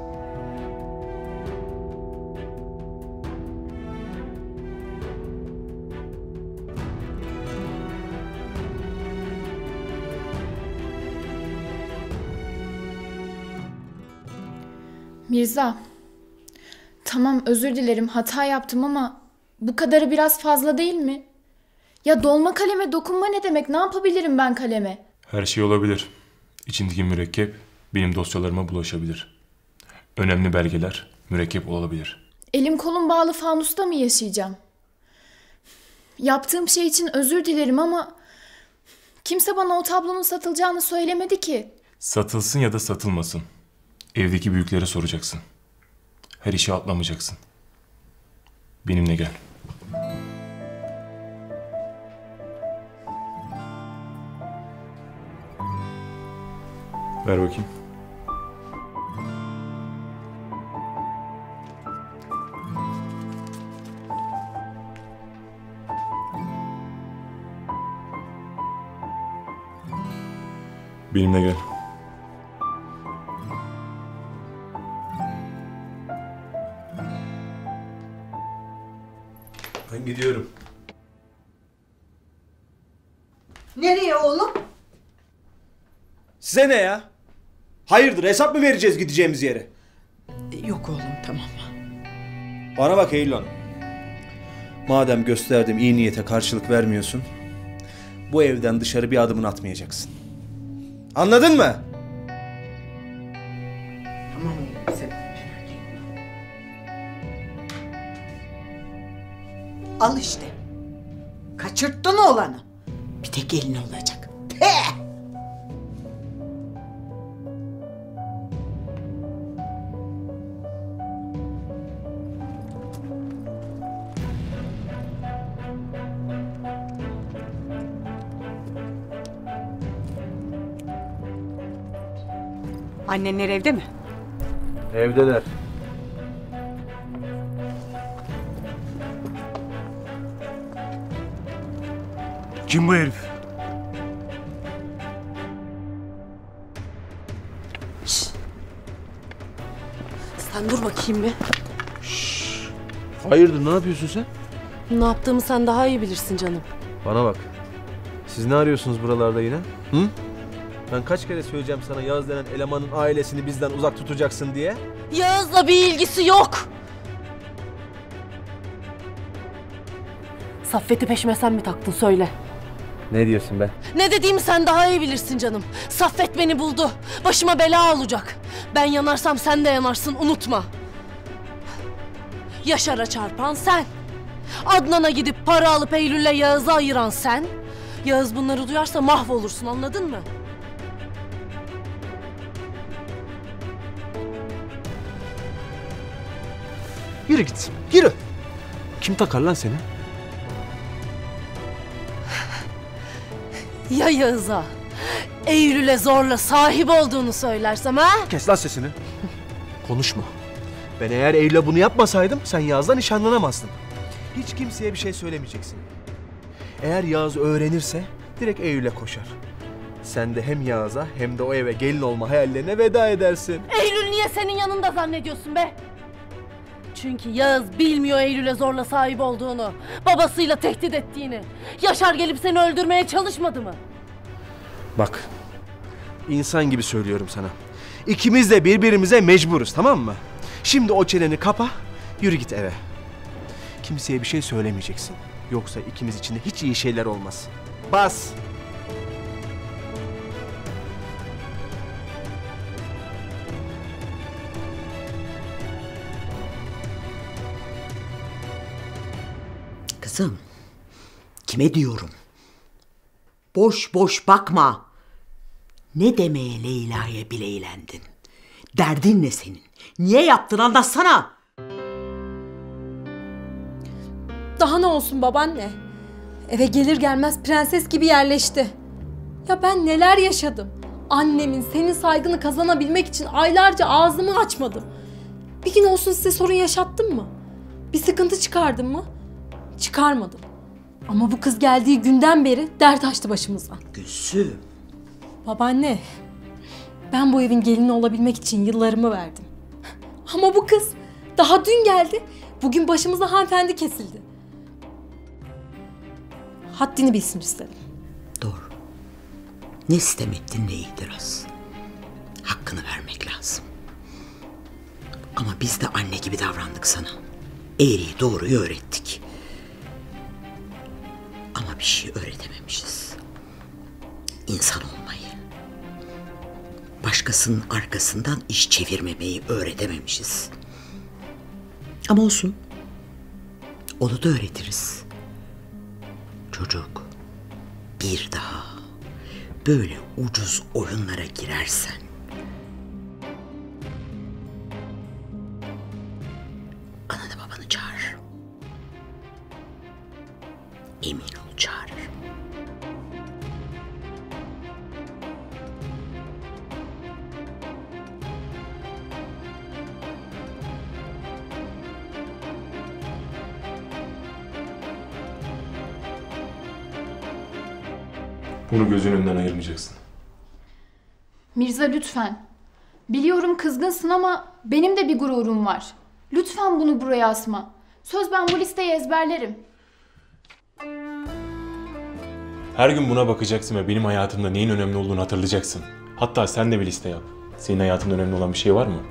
Mirza, tamam özür dilerim hata yaptım ama bu kadarı biraz fazla değil mi? Ya dolma kaleme dokunma ne demek? Ne yapabilirim ben kaleme? Her şey olabilir. İçindeki mürekkep benim dosyalarıma bulaşabilir. Önemli belgeler mürekkep olabilir. Elim kolum bağlı fanusta mı yaşayacağım? Yaptığım şey için özür dilerim ama kimse bana o tablonun satılacağını söylemedi ki. Satılsın ya da satılmasın. Evdeki büyüklere soracaksın. Her işi atlamayacaksın. Benimle gel. Ver bakayım. Benimle gel. Ben gidiyorum. Nereye oğlum? Size ne ya? Hayırdır hesap mı vereceğiz gideceğimiz yere? Yok oğlum tamam. Bana bak Eylül Hanım. Madem gösterdiğim iyi niyete karşılık vermiyorsun, bu evden dışarı bir adımını atmayacaksın. Anladın mı? Tamam oğlum sen. Al işte. Kaçırttın oğlanı. Bir tek gelin olacak. He! Annenler evde mi? Evdeler. Kim bu herif? Sen dur bakayım bir. Hayırdır, ne yapıyorsun sen? Ne yaptığımı sen daha iyi bilirsin canım. Bana bak. Siz ne arıyorsunuz buralarda yine? Hı? Ben kaç kere söyleyeceğim sana Yağız denen elemanın ailesini bizden uzak tutacaksın diye? Yağız'la bir ilgisi yok. Saffet'i peşime sen mi taktın söyle. Ne diyorsun be? Ne dediğimi sen daha iyi bilirsin canım. Saffet beni buldu. Başıma bela olacak. Ben yanarsam sen de yanarsın, unutma. Yaşar'a çarpan sen. Adnan'a gidip para alıp Eylül'le Yağız'ı ayıran sen. Yağız bunları duyarsa mahvolursun, anladın mı? Yürü git. Yürü. Kim takar lan seni? Ya Yağız'a, Eylül'e zorla sahip olduğunu söylersem ha? Kes lan sesini. Konuşma. Ben eğer Eylül'e bunu yapmasaydım sen Yağız'la nişanlanamazdın. Hiç kimseye bir şey söylemeyeceksin. Eğer Yağız öğrenirse direkt Eylül'e koşar. Sen de hem Yağız'a hem de o eve gelin olma hayallerine veda edersin. Eylül niye senin yanında zannediyorsun be? Çünkü Yağız bilmiyor Eylül'e zorla sahip olduğunu. Babasıyla tehdit ettiğini. Yaşar gelip seni öldürmeye çalışmadı mı? Bak, insan gibi söylüyorum sana. İkimiz de birbirimize mecburuz, tamam mı? Şimdi o çeneni kapa, yürü git eve. Kimseye bir şey söylemeyeceksin. Yoksa ikimiz için de hiç iyi şeyler olmaz. Bas! Kızım, kime diyorum? Boş boş bakma. Ne demeye Leyla'ya bile eğlendin? Derdin ne senin? Niye yaptın, anlatsana. Daha ne olsun babaanne? Eve gelir gelmez prenses gibi yerleşti. Ya ben neler yaşadım. Annemin senin saygını kazanabilmek için aylarca ağzımı açmadım. Bir gün olsun size sorun yaşattım mı? Bir sıkıntı çıkardım mı? Çıkarmadım. Ama bu kız geldiği günden beri dert açtı başımıza. Gülsüm. Babaanne, ben bu evin gelini olabilmek için yıllarımı verdim. Ama bu kız daha dün geldi, bugün başımıza hanımefendi kesildi. Haddini bilsin istedim. Doğru. Ne sitem ettin ne itiraz. Hakkını vermek lazım. Ama biz de anne gibi davrandık sana. Eğriyi doğruyu öğrettik. Ama bir şey öğretememişiz. İnsan olmayı. Başkasının arkasından iş çevirmemeyi öğretememişiz. Ama olsun. Onu da öğretiriz. Çocuk, bir daha böyle ucuz oyunlara girersen ananı babanı çağır. Emin ol çağırır. Bunu gözünün önünden ayırmayacaksın. Mirza lütfen. Biliyorum kızgınsın ama benim de bir gururum var. Lütfen bunu buraya asma. Söz ben bu listeyi ezberlerim. Her gün buna bakacaksın ve benim hayatımda neyin önemli olduğunu hatırlayacaksın. Hatta sen de bir liste yap. Senin hayatında önemli olan bir şey var mı?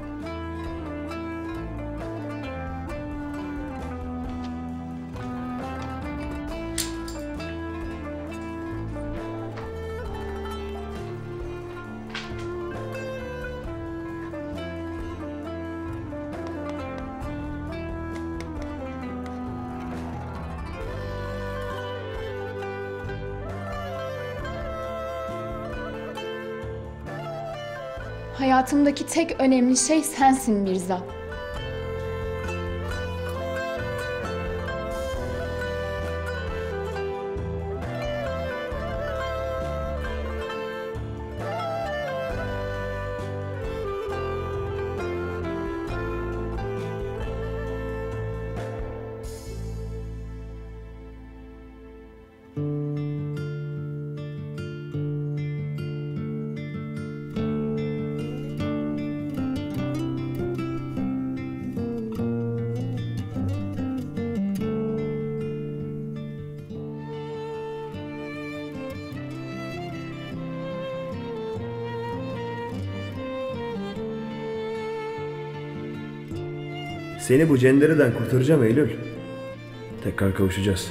Hayatımdaki tek önemli şey sensin Mirza. Seni bu cendereden kurtaracağım Eylül. Tekrar kavuşacağız.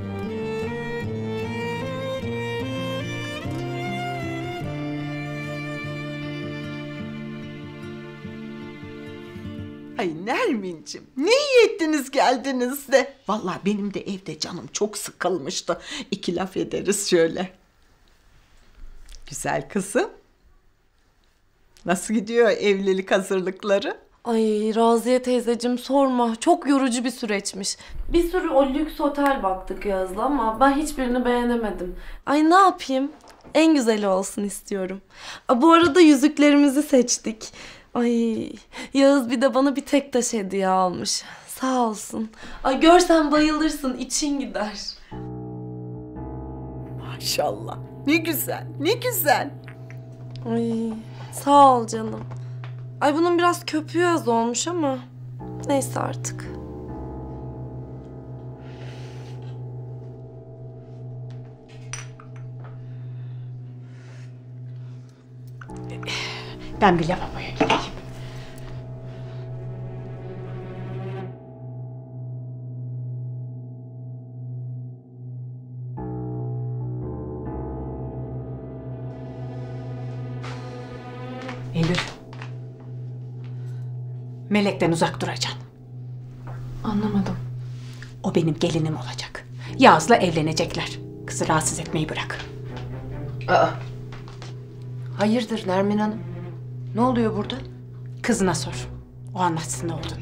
Ay Nermin'cim, ne iyi ettiniz geldiniz de. Vallahi benim de evde canım çok sıkılmıştı. 2 laf ederiz şöyle. Güzel kızım. Nasıl gidiyor evlilik hazırlıkları? Ay Raziye teyzeciğim sorma. Çok yorucu bir süreçmiş. Bir sürü o lüks otel baktık Yağız'la ama ben hiçbirini beğenemedim. Ay ne yapayım? En güzeli olsun istiyorum. Bu arada yüzüklerimizi seçtik. Ay Yağız bir de bana bir tek taş hediye almış. Sağ olsun. Ay görsen bayılırsın, için gider. Maşallah. Ne güzel, ne güzel. Ay sağ ol canım. Ay bunun biraz köpüğü az olmuş ama neyse artık. Ben bir lavaboya gideyim. Eylül. Melek'ten uzak duracaksın. Anlamadım. O benim gelinim olacak. Yağız'la evlenecekler. Kızı rahatsız etmeyi bırak. Aa. Hayırdır Nermin Hanım? Ne oluyor burada? Kızına sor. O anlatsın ne olduğunu.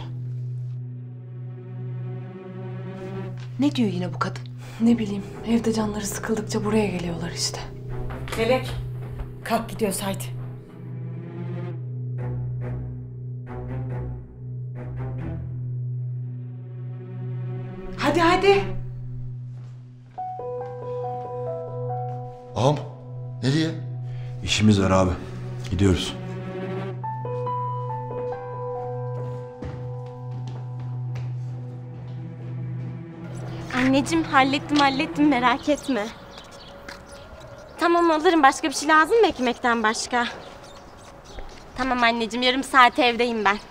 Ne diyor yine bu kadın? Ne bileyim, evde canları sıkıldıkça buraya geliyorlar işte. Melek, kalk gidiyoruz haydi. Hadi hadi. Ağam, nereye? İşimiz var abi. Gidiyoruz. Anneciğim hallettim merak etme. Tamam alırım, başka bir şey lazım mı ekmekten başka? Tamam anneciğim, yarım saate evdeyim ben.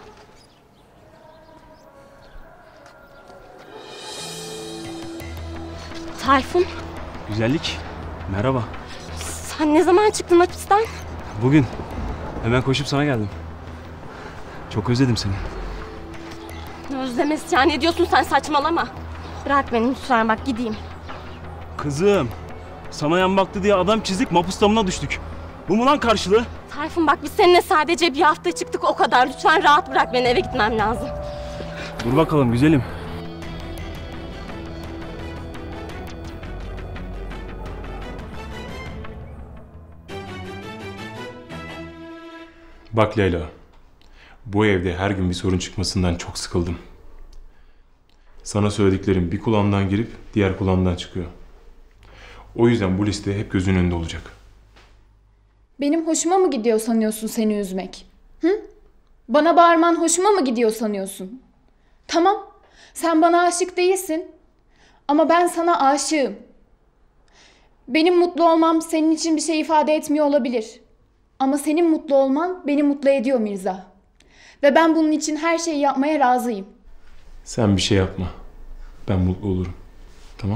Tayfun, Güzellik. Merhaba. sen ne zaman çıktın hapisten? Bugün. Hemen koşup sana geldim. Çok özledim seni. Özlemesi ya, ne diyorsun sen, saçmalama. Bırak beni lütfen, bak gideyim. Kızım. Sana yan baktı diye adam çizdik, mapus damına düştük. Bu mu lan karşılığı? Tayfun bak, biz seninle sadece bir hafta çıktık, o kadar. Lütfen rahat bırak beni, eve gitmem lazım. Dur bakalım güzelim. Bak Leyla, bu evde her gün bir sorun çıkmasından çok sıkıldım. Sana söylediklerim bir kulağımdan girip diğer kulağımdan çıkıyor. O yüzden bu liste hep gözünün önünde olacak. Benim hoşuma mı gidiyor sanıyorsun seni üzmek? Hı? Bana bağırman hoşuma mı gidiyor sanıyorsun? Tamam, sen bana aşık değilsin. Ama ben sana aşığım. Benim mutlu olmam senin için bir şey ifade etmiyor olabilir. Ama senin mutlu olman beni mutlu ediyor Mirza. Ve ben bunun için her şeyi yapmaya razıyım. Sen bir şey yapma. Ben mutlu olurum. Tamam?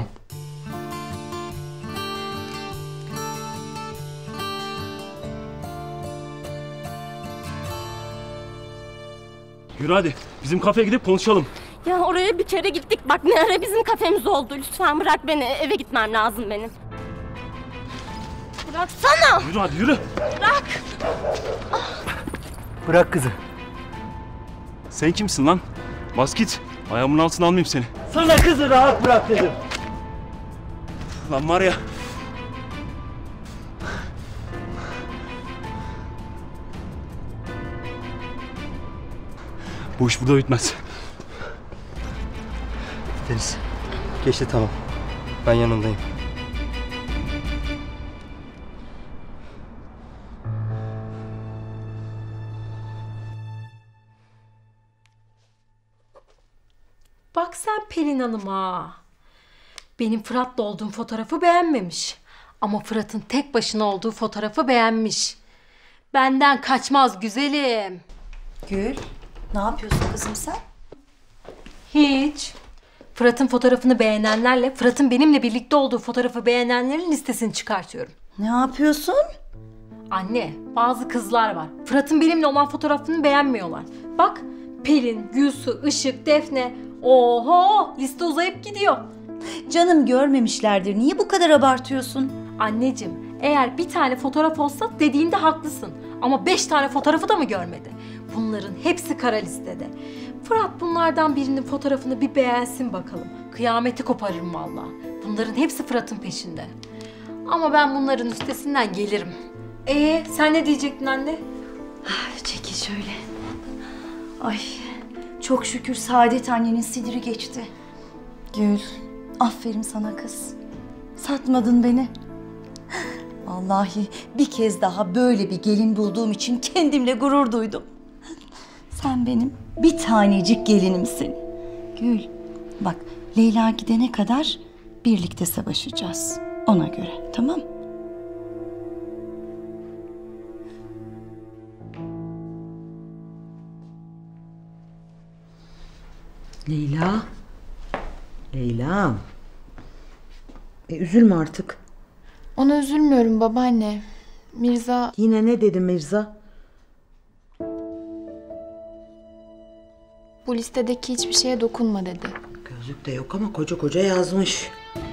Yürü hadi. Bizim kafeye gidip konuşalım. Ya oraya bir kere gittik, bak ne ara bizim kafemiz oldu. Lütfen bırak beni, eve gitmem lazım benim. Bıraksana. Yürü hadi yürü. Bırak. Bırak kızı. Sen kimsin lan? Bas git. Ayağımın altına almayayım seni. Sana kızı rahat bırak dedim. Lan var ya. Bu iş burada bitmez. Deniz, geçti tamam. Ben yanındayım. Bak sen Pelin Hanım'a. Benim Fırat'la olduğum fotoğrafı beğenmemiş. Ama Fırat'ın tek başına olduğu fotoğrafı beğenmiş. Benden kaçmaz güzelim. Gül, ne yapıyorsun kızım sen? Hiç. Fırat'ın fotoğrafını beğenenlerle Fırat'ın benimle birlikte olduğu fotoğrafı beğenenlerin listesini çıkartıyorum. Ne yapıyorsun? Anne, bazı kızlar var. Fırat'ın benimle olan fotoğrafını beğenmiyorlar. Bak, Pelin, Gülsu, Işık, Defne. Oho, liste uzayıp gidiyor. Canım görmemişlerdir. Niye bu kadar abartıyorsun? Anneciğim, eğer bir tane fotoğraf olsa dediğinde haklısın. Ama 5 tane fotoğrafı da mı görmedi? Bunların hepsi kara listede. Fırat bunlardan birinin fotoğrafını bir beğensin bakalım. Kıyameti koparırım vallahi. Bunların hepsi Fırat'ın peşinde. Ama ben bunların üstesinden gelirim. Sen ne diyecektin anne? Çekil şöyle. Ay, çok şükür Saadet annenin siniri geçti. Gül, aferin sana kız. Satmadın beni. Vallahi bir kez daha böyle bir gelin bulduğum için kendimle gurur duydum. Sen benim bir tanecik gelinimsin. Gül, bak Leyla gidene kadar birlikte savaşacağız. Ona göre, tamam? Leyla. Leyla. Üzülme artık. Ona üzülmüyorum babaanne. Mirza... Yine ne dedi Mirza? Bu listedeki hiçbir şeye dokunma dedi. Gözlük de yok ama koca koca yazmış.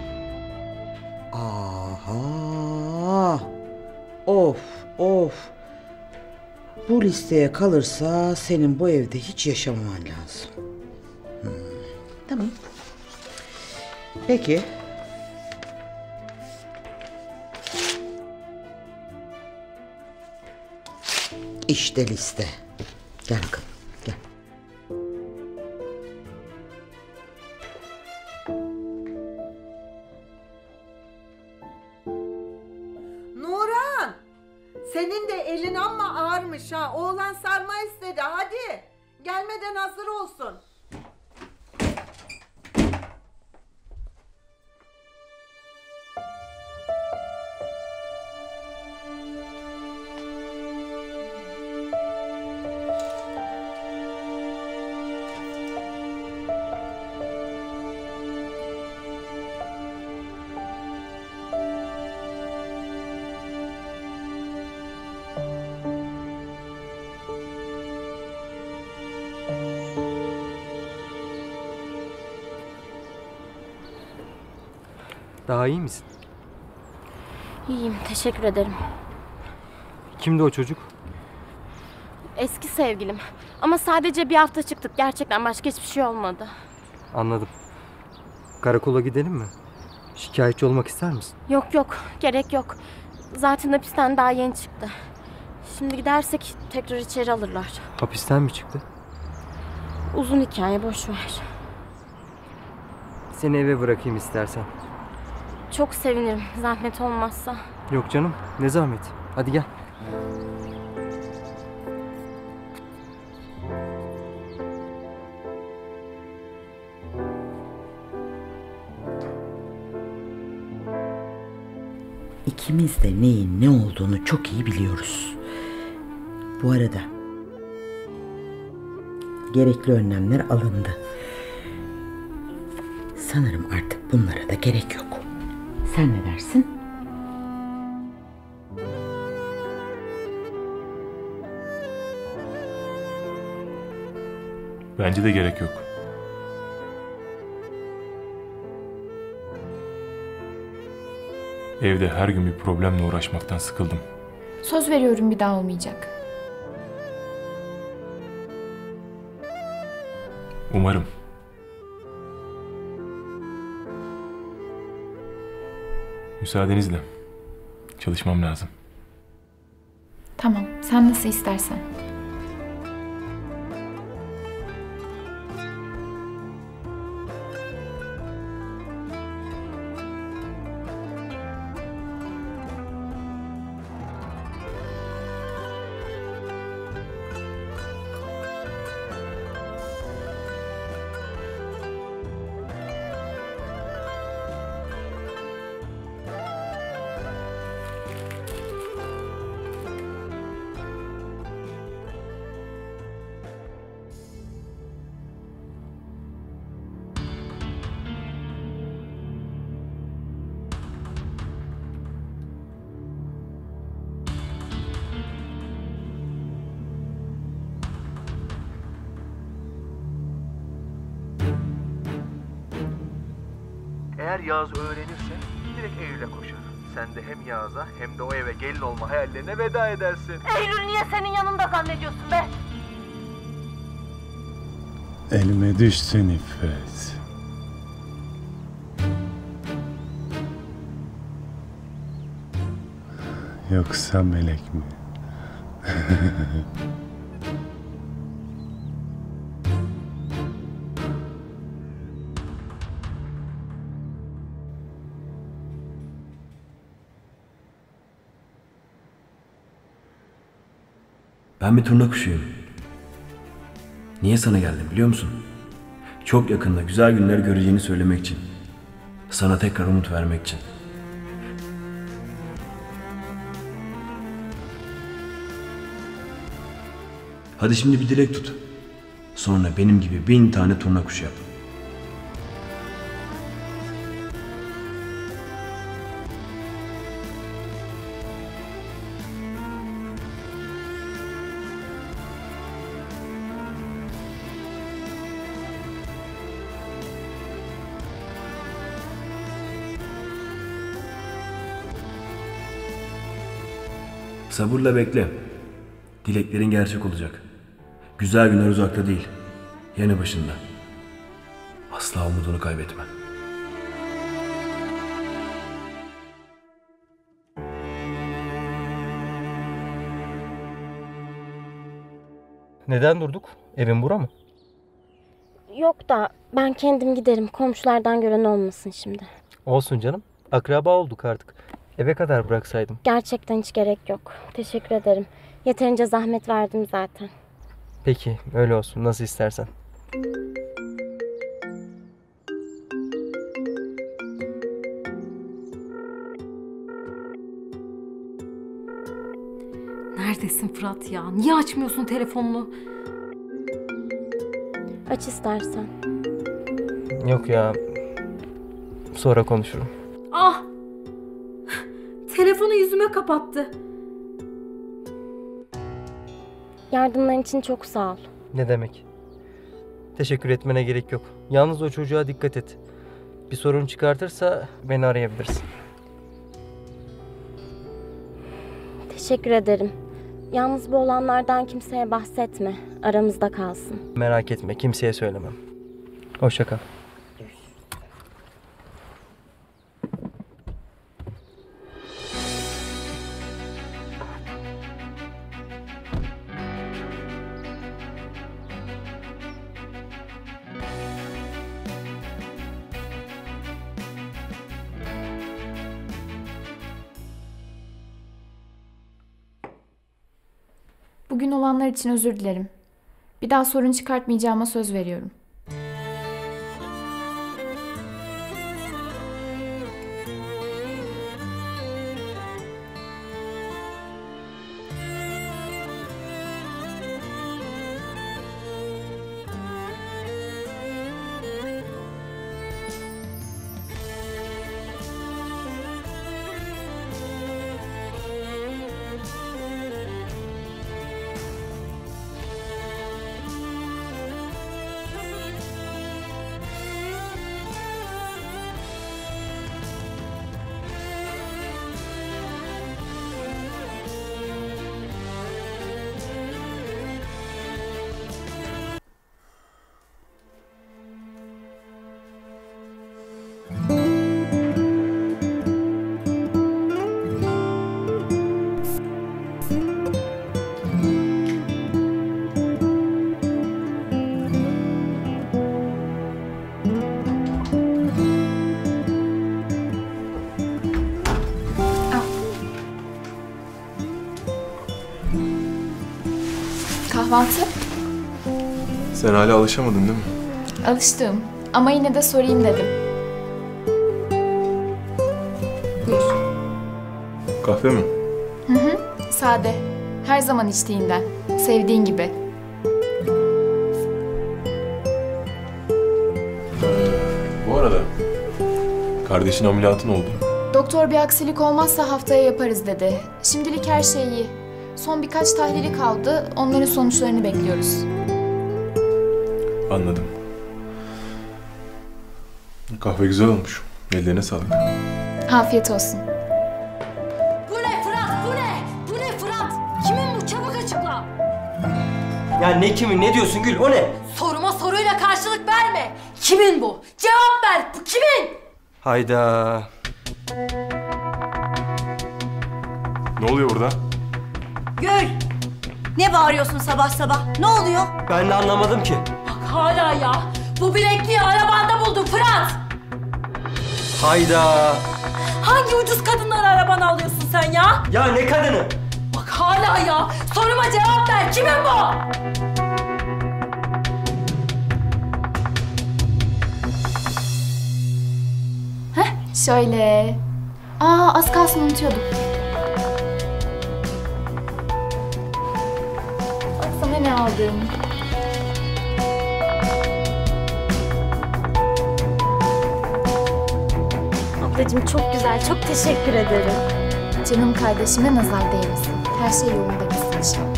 Aha. Of of. Bu listeye kalırsa senin bu evde hiç yaşamaman lazım. Tamam. Peki. İşte liste. Gel bakalım. Gel. Nurhan! Senin de elin amma ağırmış ha. Oğlan sarma istedi. Hadi. Gelmeden hazır olsun. Daha iyi misin? İyiyim, teşekkür ederim. Kimdi o çocuk? Eski sevgilim. Ama sadece bir hafta çıktık. Gerçekten başka hiçbir şey olmadı. Anladım. Karakola gidelim mi? Şikayetçi olmak ister misin? Yok yok, gerek yok. Zaten hapisten daha yeni çıktı. Şimdi gidersek tekrar içeri alırlar. Hapisten mi çıktı? Uzun hikaye, boş ver. Seni eve bırakayım istersen. Çok sevinirim, zahmet olmazsa. Yok canım, ne zahmet. Hadi gel. İkimiz de neyin ne olduğunu çok iyi biliyoruz. Bu arada gerekli önlemler alındı. Sanırım artık bunlara da gerek yok. Sen ne dersin? Bence de gerek yok. Evde her gün bir problemle uğraşmaktan sıkıldım. Söz veriyorum bir daha olmayacak. Umarım. Müsaadenizle. Çalışmam lazım. Tamam, sen nasıl istersen. Eğer Yağız öğrenirse direkt Eylül'e koşar. Sen de hem Yağız'a hem de o eve gelin olma hayallerine veda edersin. Eylül niye senin yanında zannediyorsun be? Elime düştün İffet. Yoksa melek mi? Ben bir turna kuşuyum. Niye sana geldim biliyor musun? Çok yakında güzel günler göreceğini söylemek için. Sana tekrar umut vermek için. Hadi şimdi bir dilek tut. Sonra benim gibi 1000 tane turna kuşu yap. Sabırla bekle. Dileklerin gerçek olacak. Güzel günler uzakta değil, yanı başında. Asla umudunu kaybetme. Neden durduk? Evin bura mı? Yok da ben kendim giderim. Komşulardan gören olmasın şimdi. Olsun canım. Akraba olduk artık. Eve kadar bıraksaydım. Gerçekten hiç gerek yok. Teşekkür ederim. Yeterince zahmet verdim zaten. Peki, öyle olsun. Nasıl istersen. Neredesin Fırat ya? Niye açmıyorsun telefonunu? Aç istersen. Yok ya. Sonra konuşurum. Ah! Telefonu yüzüme kapattı. Yardımların için çok sağ ol. Ne demek? Teşekkür etmene gerek yok. Yalnız o çocuğa dikkat et. Bir sorun çıkartırsa beni arayabilirsin. Teşekkür ederim. Yalnız bu olanlardan kimseye bahsetme. Aramızda kalsın. Merak etme, kimseye söylemem. Hoşça kal. Bugün olanlar için özür dilerim. Bir daha sorun çıkartmayacağıma söz veriyorum. Kahvaltı? Sen hala alışamadın değil mi? Alıştım. Ama yine de sorayım dedim. Buyur. Kahve mi? Hı hı. Sade. Her zaman içtiğinden. Sevdiğin gibi. Bu arada kardeşin ameliyatın oldu. Doktor bir aksilik olmazsa haftaya yaparız dedi. Şimdilik her şey iyi. Son birkaç tahlili kaldı. Onların sonuçlarını bekliyoruz. Anladım. Kahve güzel olmuş. Ellerine sağlık. Afiyet olsun. Bu ne Fırat, bu ne? Bu ne Fırat? Kimin bu? Çabuk açıkla. Ya ne kimin, ne diyorsun Gül, o ne? Soruma soruyla karşılık verme. Kimin bu? Cevap ver, bu kimin? Hayda. Ne oluyor burada? Gül! Ne bağırıyorsun sabah sabah? Ne oluyor? Ben de anlamadım ki. Bak hala ya. Bu bilekliği arabanda buldum Fırat. Hayda. Hangi ucuz kadınları arabana alıyorsun sen ya? Ya ne kadını? Bak hala ya. Soruma cevap ver. Kimin bu? Şöyle. Az kalsın unutuyordum. Bak sana ne aldım. Ablacığım çok güzel, çok teşekkür ederim. Canım kardeşime nazar değmesin. Her şey yolunda gitsin inşallah.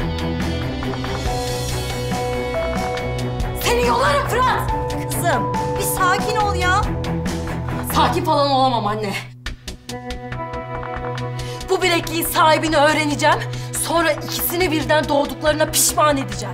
Seni yolarım Fırat. Kızım bir sakin ol ya. Sakin falan olamam anne. Bu bilekliğin sahibini öğreneceğim. Sonra ikisini birden doğduklarına pişman edeceğim.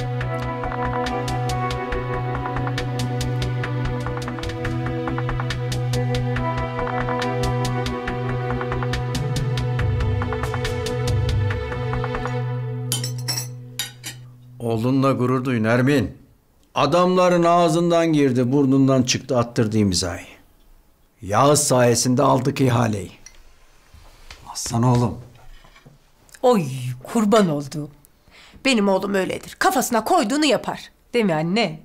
Oğlunla gurur duy Nermin. Adamların ağzından girdi, burnundan çıktı, attırdı imzayı. Yağız sayesinde aldık ihaleyi. Aslan oğlum. Oy kurban olduğum. Benim oğlum öyledir. Kafasına koyduğunu yapar. Değil mi anne?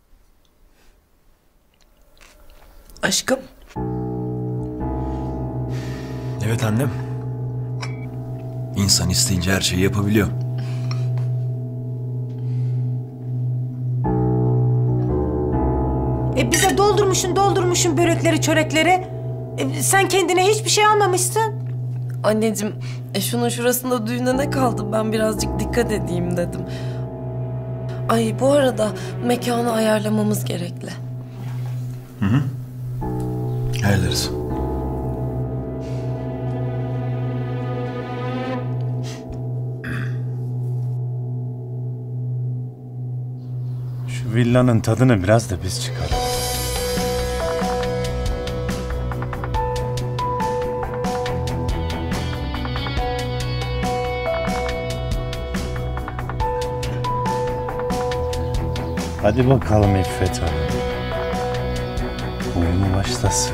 Aşkım. Evet annem. İnsan isteyince her şeyi yapabiliyor. Bize doldurmuşsun börekleri çörekleri. Sen kendine hiçbir şey almamışsın. Anneciğim, şunun şurasında düğüne ne kaldı? Ben birazcık dikkat edeyim dedim. Ay bu arada mekanı ayarlamamız gerekli. Hı hı. Hallederiz. Şu villanın tadını biraz da biz çıkaralım. Hadi bakalım İffet Hanım. Oyun başlasın.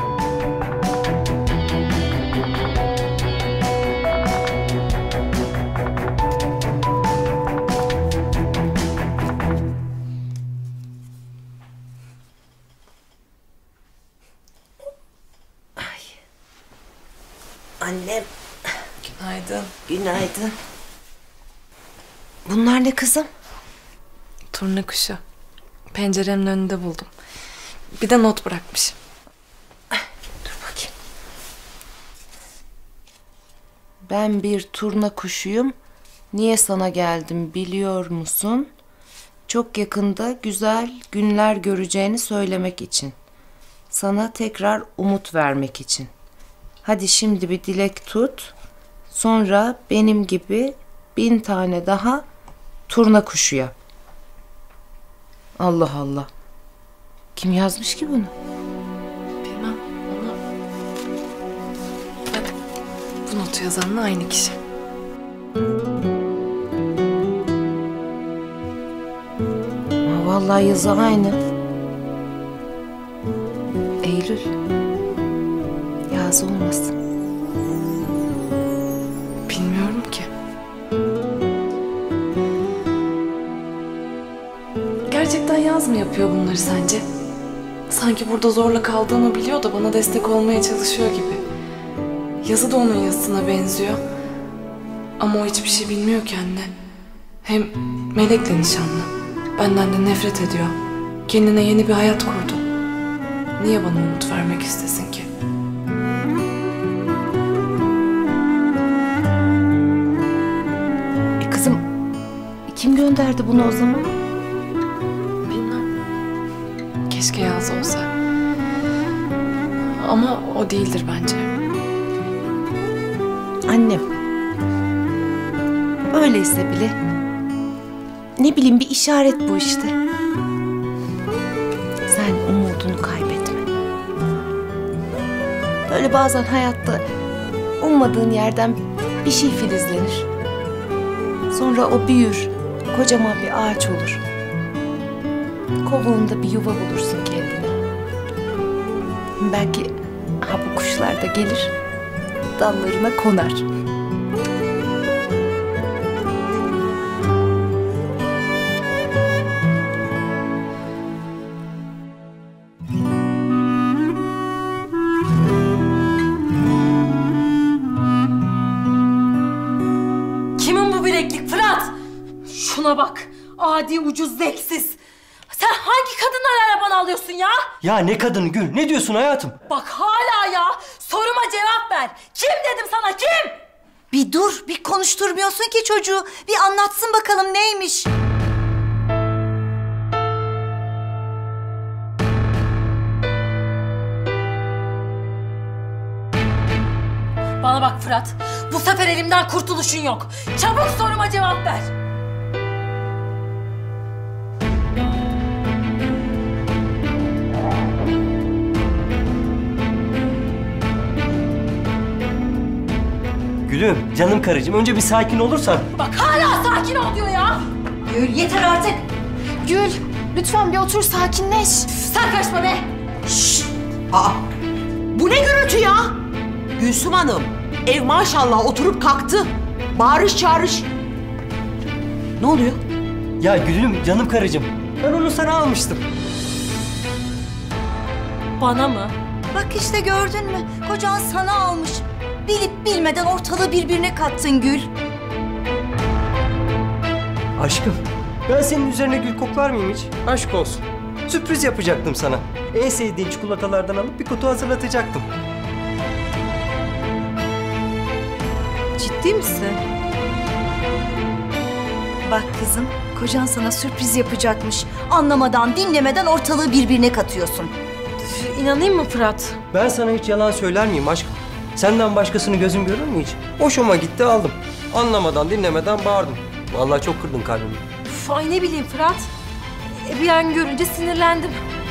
Annem. Günaydın. Günaydın. Bunlar ne kızım? Turna kuşu. Pencerenin önünde buldum. Bir de not bırakmışım. Dur bakayım. Ben bir turna kuşuyum. Niye sana geldim biliyor musun? Çok yakında güzel günler göreceğini söylemek için. Sana tekrar umut vermek için. Hadi şimdi bir dilek tut. Sonra benim gibi 1000 tane daha turna kuşu yap. Allah Allah. Kim yazmış ki bunu? Bilmem ama bu notu yazanla aynı kişi. Vallahi yazı aynı. Eylül. Yaz olmasın. Bilmiyorum ki. Yılmaz mı yapıyor bunları sence? Sanki burada zorla kaldığımı biliyor da bana destek olmaya çalışıyor gibi. Yazı da onun yazısına benziyor. Ama o hiçbir şey bilmiyor ki anne. Hem Melek'le nişanlı. Benden de nefret ediyor. Kendine yeni bir hayat kurdu. Niye bana umut vermek istesin ki? Kızım, kim gönderdi bunu o zaman? Bilmem. Keşke Yağız olsa. Ama o değildir bence. Annem. Öyleyse bile. Ne bileyim, bir işaret bu işte. Sen umudunu kaybetme. Böyle bazen hayatta ummadığın yerden bir şey filizlenir. Sonra o büyür, kocaman bir ağaç olur. Kovuğunda bir yuva bulursun kendine. Belki bu kuşlar da gelir, dallarına konar. Kimin bu bileklik Fırat? Şuna bak. Adi, ucuz, zevksiz. Sen hangi kadınları arabana alıyorsun ya? Ya ne kadını Gül? Ne diyorsun hayatım? Bak hala ya. Soruma cevap ver. Kim dedim sana, kim? Bir dur, bir konuşturmuyorsun ki çocuğu. Bir anlatsın bakalım neymiş. Bana bak Fırat. Bu sefer elimden kurtuluşun yok. Çabuk soruma cevap ver. Gülüm, canım karıcığım, önce bir sakin olursan. Bak hala sakin ol diyor ya. Gül yeter artık. Gül, lütfen bir otur, sakinleş. Sen kaçma be. Şşş! Aa! Bu ne gürültü ya? Gülsüm Hanım, ev maşallah oturup kalktı. Bağırış çağırış. Ne oluyor? Ya Gülüm, canım karıcığım, ben onu sana almıştım. Bana mı? Bak işte gördün mü? Kocan sana almış. Bilip bilmeden ortalığı birbirine kattın Gül. Aşkım, ben senin üzerine gül koklar mıyım hiç? Aşk olsun. Sürpriz yapacaktım sana. En sevdiğin çikolatalardan alıp bir kutu hazırlatacaktım. Ciddi misin? Bak kızım, kocan sana sürpriz yapacakmış. Anlamadan, dinlemeden ortalığı birbirine katıyorsun. İnanayım mı Fırat? Ben sana hiç yalan söyler miyim aşkım? Senden başkasını gözüm görür mü hiç? Hoşuma gitti, aldım. Anlamadan, dinlemeden bağırdım. Vallahi çok kırdın kalbimi. Üf, ay ne bileyim Fırat. Bir an görünce sinirlendim.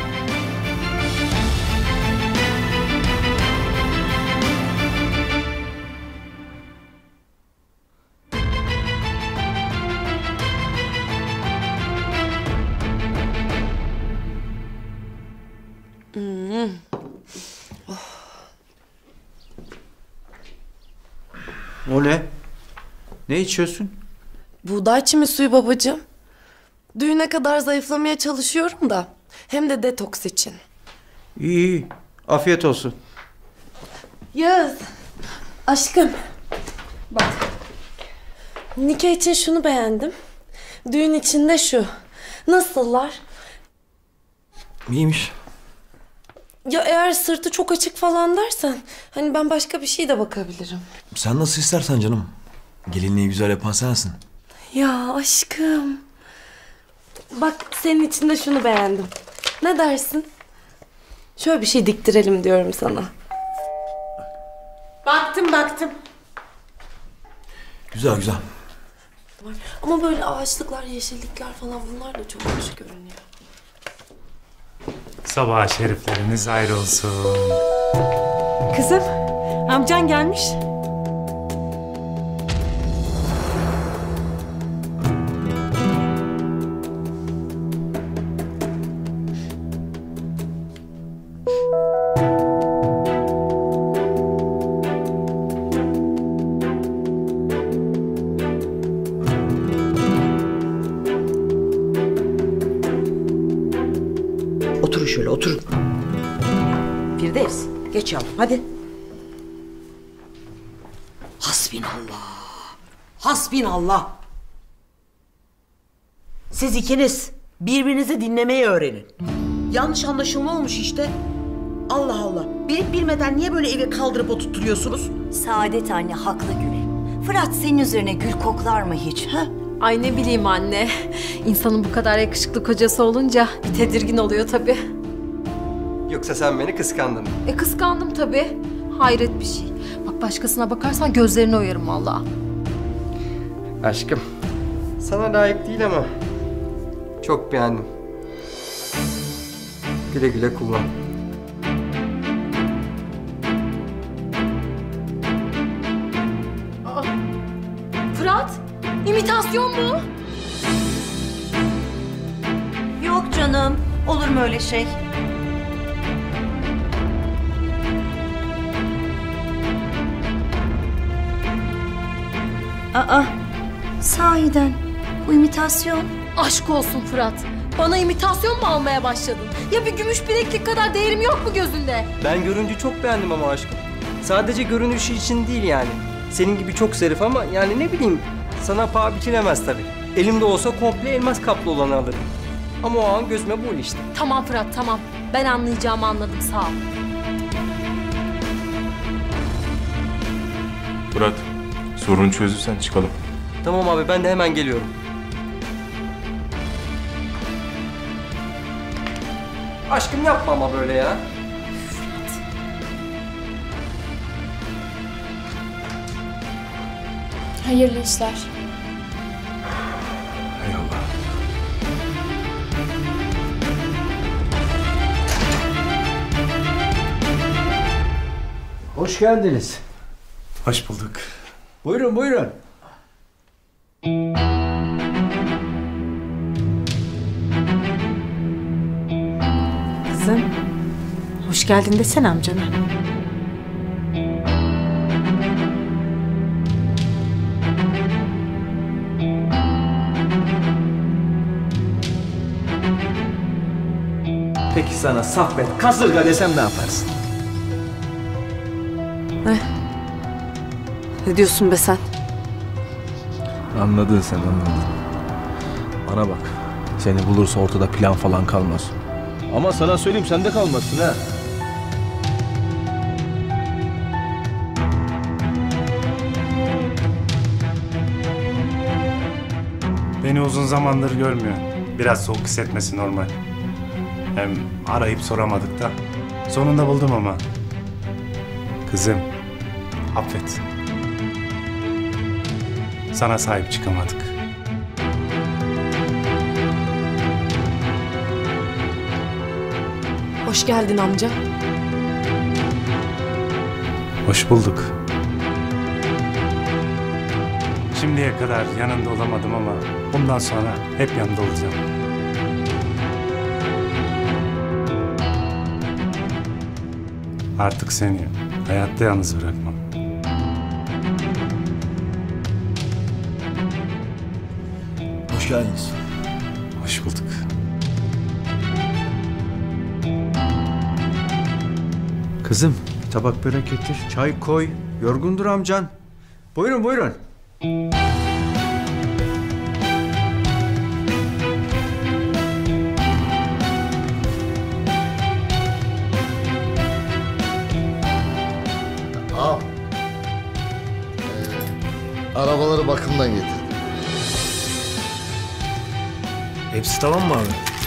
O ne? Ne içiyorsun? Buğday çimi suyu babacığım. Düğüne kadar zayıflamaya çalışıyorum da. Hem de detoks için. İyi iyi. Afiyet olsun. Yağız. Aşkım. Bak. Nikah için şunu beğendim. Düğün için de şu. Nasıllar? İyiymiş. Ya eğer sırtı çok açık falan dersen... hani ben başka bir şey de bakabilirim. Sen nasıl istersen canım. Gelinliği güzel yapan sensin. Ya aşkım. Bak senin için de şunu beğendim. Ne dersin? Şöyle bir şey diktirelim diyorum sana. Baktım. Güzel güzel. Ama böyle ağaçlıklar, yeşillikler falan bunlar da çok hoş görünüyor. Sabah şerifleriniz ayrı olsun. Kızım, amcan gelmiş. şöyle oturun. Firdevs geç yavrum hadi. Hasbinallah. Hasbinallah. Siz ikiniz birbirinizi dinlemeyi öğrenin. Yanlış anlaşılma olmuş işte. Allah Allah. Bilip bilmeden niye böyle evi kaldırıp oturtuyorsunuz? Saadet anne haklı Gül. Fırat senin üzerine gül koklar mı hiç? Ha? Ay ne bileyim anne. İnsanın bu kadar yakışıklı kocası olunca bir tedirgin oluyor tabii. Yoksa sen beni kıskandın. Kıskandım tabii. Hayret bir şey. Bak başkasına bakarsan gözlerini oyarım vallahi. Aşkım, sana layık değil ama çok beğendim. Güle güle kullan. Fırat, imitasyon bu. Yok canım. Olur mu öyle şey? Aa, sahiden bu imitasyon. Aşk olsun Fırat. Bana imitasyon mu almaya başladın? Ya bir gümüş bileklik kadar değerim yok mu gözünde? Ben görünce çok beğendim ama aşkım. Sadece görünüşü için değil yani. Senin gibi çok zarif ama yani ne bileyim sana paha biçilemez tabii. Elimde olsa komple elmas kaplı olanı alırım. Ama o an gözüme bu işte. Tamam Fırat tamam. Ben anlayacağımı anladım sağ ol. Fırat, sorunu çözürsen çıkalım. Tamam abi ben de hemen geliyorum. Aşkım yapma ama böyle ya. Hayırlı işler. Eyvallah. Hoş geldiniz. Hoş bulduk. Buyurun buyurun. Kızım, hoş geldin desene amcana. Peki sana Saffet kasırga desem ne yaparsın? Ne diyorsun be sen? Anladın sen anladın. Bana bak. Seni bulursa ortada plan falan kalmaz. Ama sana söyleyeyim sen de kalmazsın ha. Beni uzun zamandır görmüyor. Biraz soğuk hissetmesi normal. Hem arayıp soramadık da. Sonunda buldum ama. Kızım, affet. Sana sahip çıkamadık. Hoş geldin amca. Hoş bulduk. Şimdiye kadar yanında olamadım ama bundan sonra hep yanında olacağım. Artık seni hayatta yalnız bırakmam. Hoş geldiniz. Hoş bulduk. Kızım tabak börek getir. Çay koy. Yorgundur amcan. Buyurun buyurun. Al. Arabaları bakımdan getirdim. Hepsi tamam mı abi?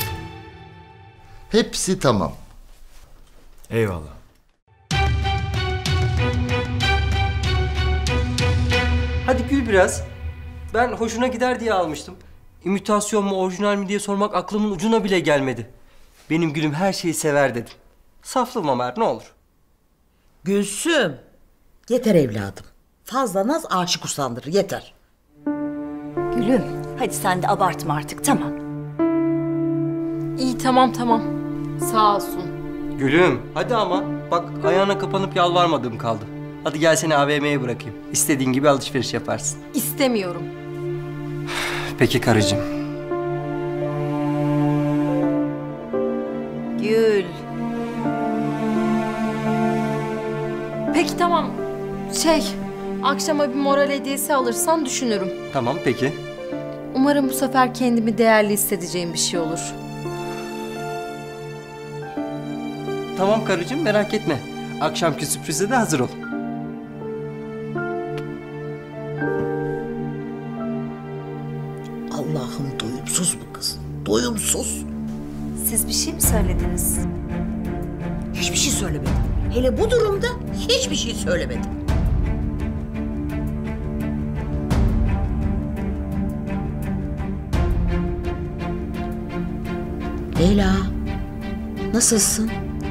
Hepsi tamam. Eyvallah. Hadi gül biraz. Ben hoşuna gider diye almıştım. İmitasyon mu orijinal mi diye sormak aklımın ucuna bile gelmedi. Benim gülüm her şeyi sever dedim. Saflığım Ömer ne olur. Gülsüm. Yeter evladım. Fazla naz aşık usandırır yeter. Gülüm hadi sen de abartma artık tamam. İyi tamam. Sağ olsun. Gülüm hadi ama. Bak ayağına kapanıp yalvarmadığım kaldı. Hadi gel seni AVM'ye bırakayım. İstediğin gibi alışveriş yaparsın. İstemiyorum. Peki karıcığım. Gül. Tamam. Akşama bir moral hediyesi alırsan düşünürüm. Tamam peki. Umarım bu sefer kendimi değerli hissedeceğim bir şey olur. Tamam karıcığım, merak etme. Akşamki sürprize de hazır ol. Allah'ım doyumsuz bu kız. Doyumsuz. Siz bir şey mi söylediniz? Hiçbir şey söylemedim. Hele bu durumda hiçbir şey söylemedim. Leyla, nasılsın?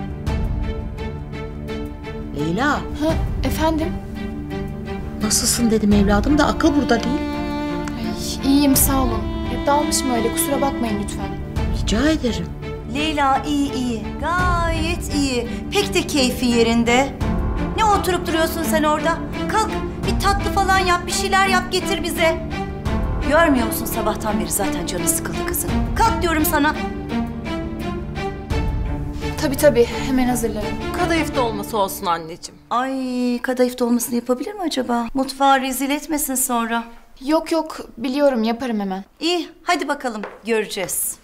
Leyla. Ha, efendim? Nasılsın dedim evladım da akıl burada değil. Ay, iyiyim sağ olun. Dalmışım öyle, kusura bakmayın lütfen. Rica ederim. Leyla iyi. Gayet iyi. Pek de keyfi yerinde. Ne oturup duruyorsun sen orada? Kalk bir tatlı falan yap, bir şeyler yap getir bize. Görmüyor musun sabahtan beri zaten canı sıkıldı kızın. Kalk diyorum sana. Tabii hemen hazırlarım. Kadayıf dolması olsun anneciğim. Ay kadayıf dolmasını yapabilir mi acaba? Mutfağı rezil etmesin sonra. Yok biliyorum, yaparım hemen. İyi hadi bakalım göreceğiz.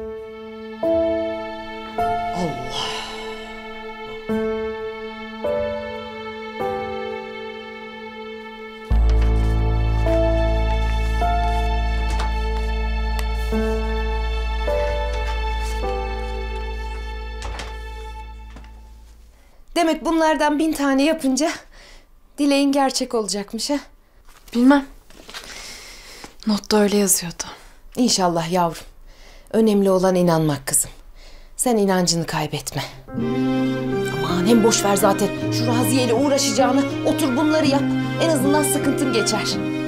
Demek bunlardan 1000 tane yapınca dileğin gerçek olacakmış ha? Bilmem. Notta öyle yazıyordu. İnşallah yavrum. Önemli olan inanmak kızım. Sen inancını kaybetme. Aman hem boş ver zaten. Şu Raziye ile uğraşacağını otur bunları yap. En azından sıkıntın geçer.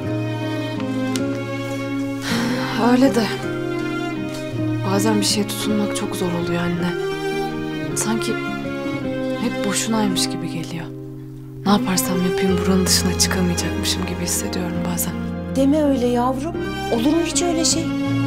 Öyle de bazen bir şeye tutunmak çok zor oluyor anne. Sanki hep boşunaymış gibi geliyor. Ne yaparsam yapayım buranın dışına çıkamayacakmışım gibi hissediyorum bazen. Deme öyle yavrum. Olur mu hiç öyle şey?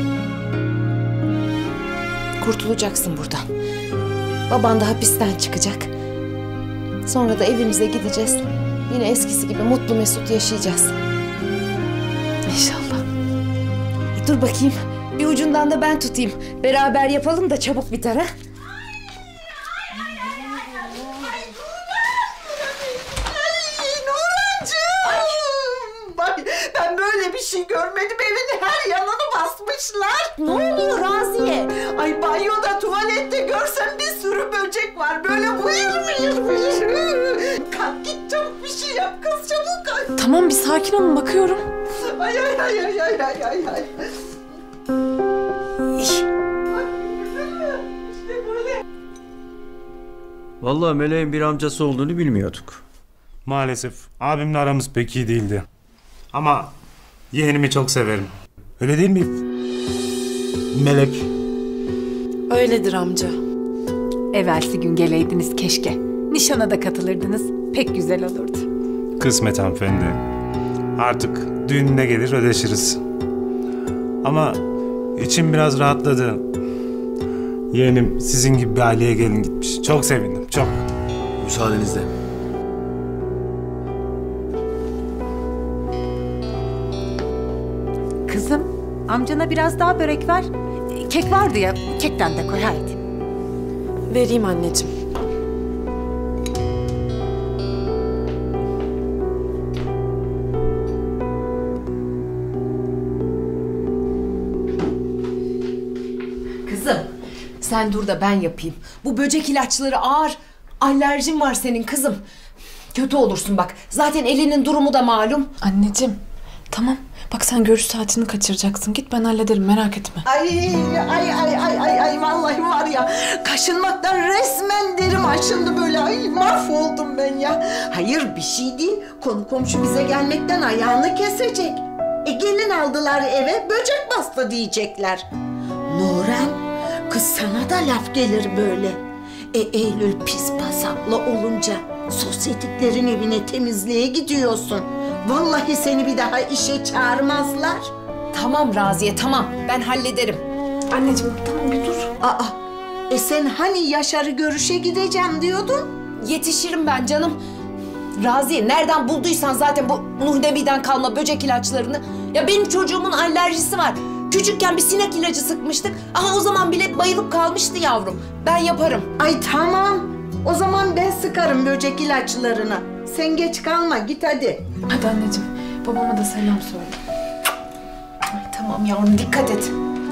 Kurtulacaksın buradan. Baban da hapisten çıkacak. Sonra da evimize gideceğiz. Yine eskisi gibi mutlu mesut yaşayacağız. İnşallah. Dur bakayım. Bir ucundan da ben tutayım. Beraber yapalım da çabuk biter ha. Ben böyle bir şey görmedim. Evin her yanını basmışlar. Ne oluyor Raziye? Ay banyoda, tuvalette görsem bir sürü böcek var. Böyle vıyır. Kalk git çabuk bir şey yap kız, çabuk. Tamam bir sakin olun, bakıyorum. Ay. Vallahi Meleğin bir amcası olduğunu bilmiyorduk. Maalesef abimle aramız pek iyi değildi. Ama yeğenimi çok severim. Öyle değil mi Melek? Öyledir amca. Evvelsi gün geleydiniz keşke. Nişana da katılırdınız. Pek güzel olurdu. Kısmet hanımefendi. Artık düğününe gelir ödeşiriz. Ama içim biraz rahatladı. Yeğenim sizin gibi bir aileye gelin gitmiş. Çok sevindim, çok. Müsaadenizle. Kızım, amcana biraz daha börek ver. Kek vardı ya, kekten de koy haydi. Vereyim anneciğim. Kızım sen dur da ben yapayım. Bu böcek ilaçları ağır. Alerjin var senin kızım. Kötü olursun bak. Zaten elinin durumu da malum. Anneciğim tamam. Bak sen görüş saatini kaçıracaksın. Git ben hallederim, merak etme. Ay vallahi var ya, kaşınmaktan resmen derim aşındı böyle. Ay mahvoldum ben ya. Hayır bir şey değil. Konu komşu bize gelmekten ayağını kesecek. Gelin aldılar eve, böcek bastı diyecekler. Nuran, kız sana da laf gelir böyle. Eylül pis pasaklı olunca sosyetiklerin evine temizliğe gidiyorsun. Vallahi seni bir daha işe çağırmazlar. Tamam Raziye tamam, ben hallederim. Anneciğim tamam bir dur. Sen hani Yaşar'ı görüşe gideceğim diyordun? Yetişirim ben canım. Raziye, nereden bulduysan zaten bu Nuh Nebi'den kalma böcek ilaçlarını. Ya benim çocuğumun alerjisi var. Küçükken bir sinek ilacı sıkmıştık ama o zaman bile bayılıp kalmıştı yavrum. Ben yaparım. Ay tamam. O zaman ben sıkarım böcek ilaçlarını. Sen geç kalma, git hadi. Hadi anneciğim, babama da selam söyle. Ay tamam yavrum, dikkat et.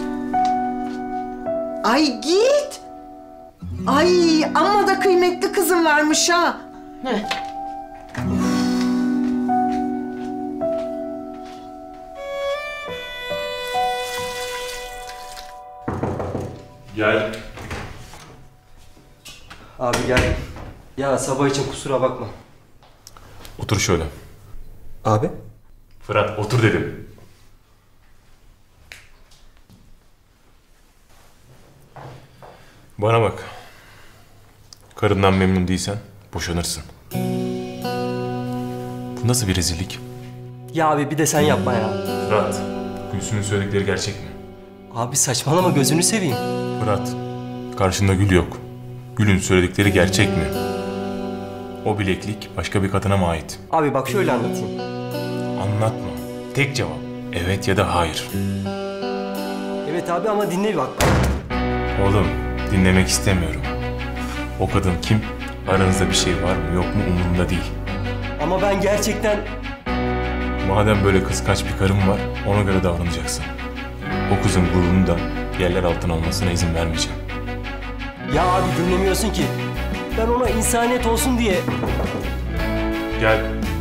Ay git. Ay amma da kıymetli kızım varmış ha. Heh. Gel. Abi gel. Ya sabah için kusura bakma. Otur şöyle. Abi? Fırat otur dedim. Bana bak. Karından memnun değilsen boşanırsın. Bu nasıl bir rezillik? Ya abi bir de sen yapma ya. Fırat, Gülsüm'ün söyledikleri gerçek mi? Abi saçmalama, gözünü seveyim. Fırat, karşında Gül yok. Gül'ün söyledikleri gerçek mi? O bileklik başka bir kadına mı ait? Abi bak şöyle anlatayım. Anlatma. Tek cevap. Evet ya da hayır. Evet abi ama dinle bir bak. Oğlum, dinlemek istemiyorum. O kadın kim? Aranızda bir şey var mı yok mu umurumda değil. Ama ben gerçekten... Madem böyle kıskaç bir karım var, ona göre davranacaksın. O kızın gururunu da yerler altına almasına izin vermeyeceğim. Ya abi dinlemiyorsun ki. Ben ona insaniyet olsun diye... Gel.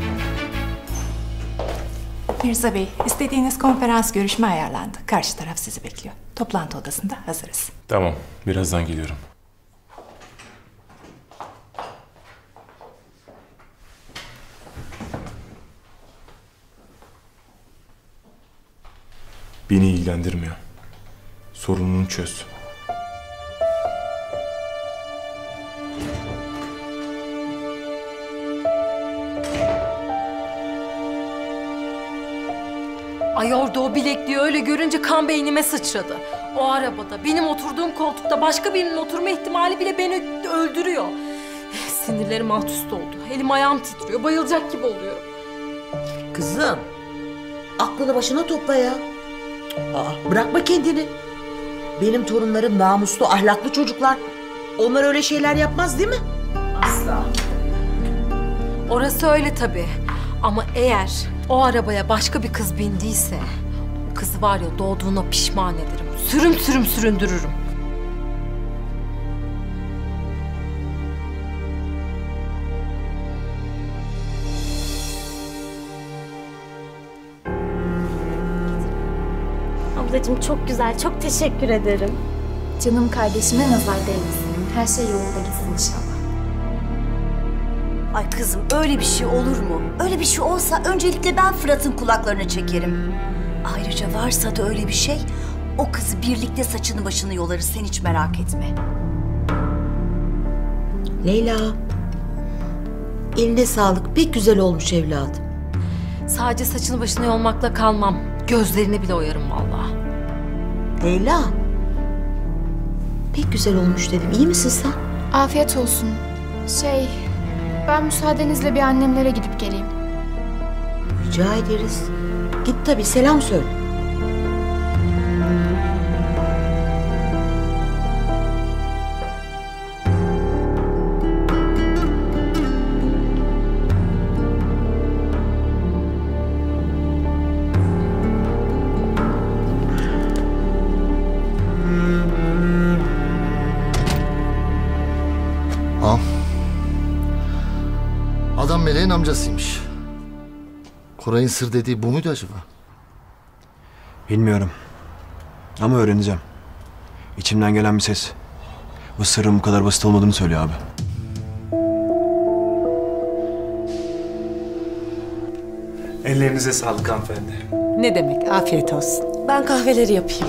Mirza Bey, istediğiniz konferans görüşme ayarlandı. Karşı taraf sizi bekliyor. Toplantı odasında hazırız. Tamam, birazdan geliyorum. Beni ilgilendirmiyor. Sorununu çöz. Ay orada o bilekliği öyle görünce kan beynime sıçradı. O arabada, benim oturduğum koltukta başka birinin oturma ihtimali bile beni öldürüyor. Sinirlerim alt üst oldu. Elim ayağım titriyor. Bayılacak gibi oluyorum. Kızım, aklını başına topla ya. Bırakma kendini. Benim torunlarım namuslu, ahlaklı çocuklar. Onlar öyle şeyler yapmaz değil mi? Asla. Orası öyle tabii. Ama eğer o arabaya başka bir kız bindiyse... ...o kızı var ya doğduğuna pişman ederim. Sürüm sürüm süründürürüm. Ablacığım çok güzel, çok teşekkür ederim. Canım kardeşime nazar değmesin. Her şey yolunda gitsin inşallah. Ay kızım öyle bir şey olur mu? Öyle bir şey olsa öncelikle ben Fırat'ın kulaklarını çekerim. Ayrıca varsa da öyle bir şey, o kızı birlikte saçını başını yolarız, sen hiç merak etme. Leyla, eline sağlık, pek güzel olmuş evladım. Sadece saçını başını yolmakla kalmam. Gözlerini bile oyarım vallahi. Leyla, pek güzel olmuş dedim. İyi misin sen? Afiyet olsun. Ben müsaadenizle bir annemlere gidip geleyim. Rica ederiz. Git tabii, selam söyle. Adam Meleğin amcasıymış. Koray'ın sır dediği bu muydu acaba? Bilmiyorum. Ama öğreneceğim. İçimden gelen bir ses bu sırrın bu kadar basit olmadığını söylüyor abi. Ellerinize sağlık hanımefendi. Ne demek, afiyet olsun. Ben kahveleri yapayım.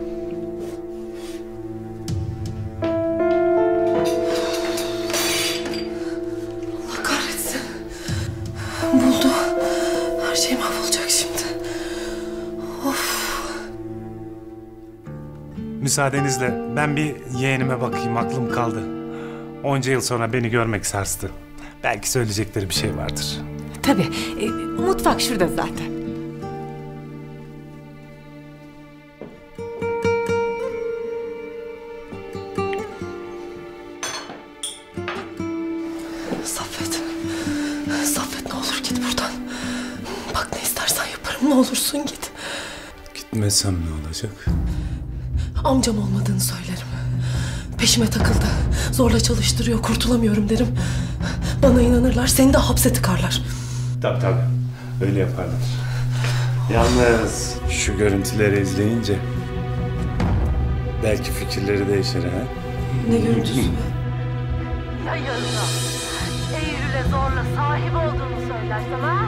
Allah kahretsin. Buldu. Her şey mahvolacak şimdi. Of. Müsaadenizle ben bir yeğenime bakayım, aklım kaldı. Onca yıl sonra beni görmek sarstı. Belki söyleyecekleri bir şey vardır. Tabii. Mutfak şurada zaten. Saffet. Saffet ne olur git buradan. Bak ne istersen yaparım, ne olursun git. Gitmesem ne olacak? Amcam olmadığını söylerim. Peşime takıldı. Zorla çalıştırıyor, kurtulamıyorum derim. Bana inanırlar, seni de hapse tıkarlar. Tabii. Öyle yaparlar. Yalnız şu görüntüleri izleyince belki fikirleri değişir ha? Ne görüntüsü? Ya yarına Eylül'e zorla sahip olduğunu söylersen ha?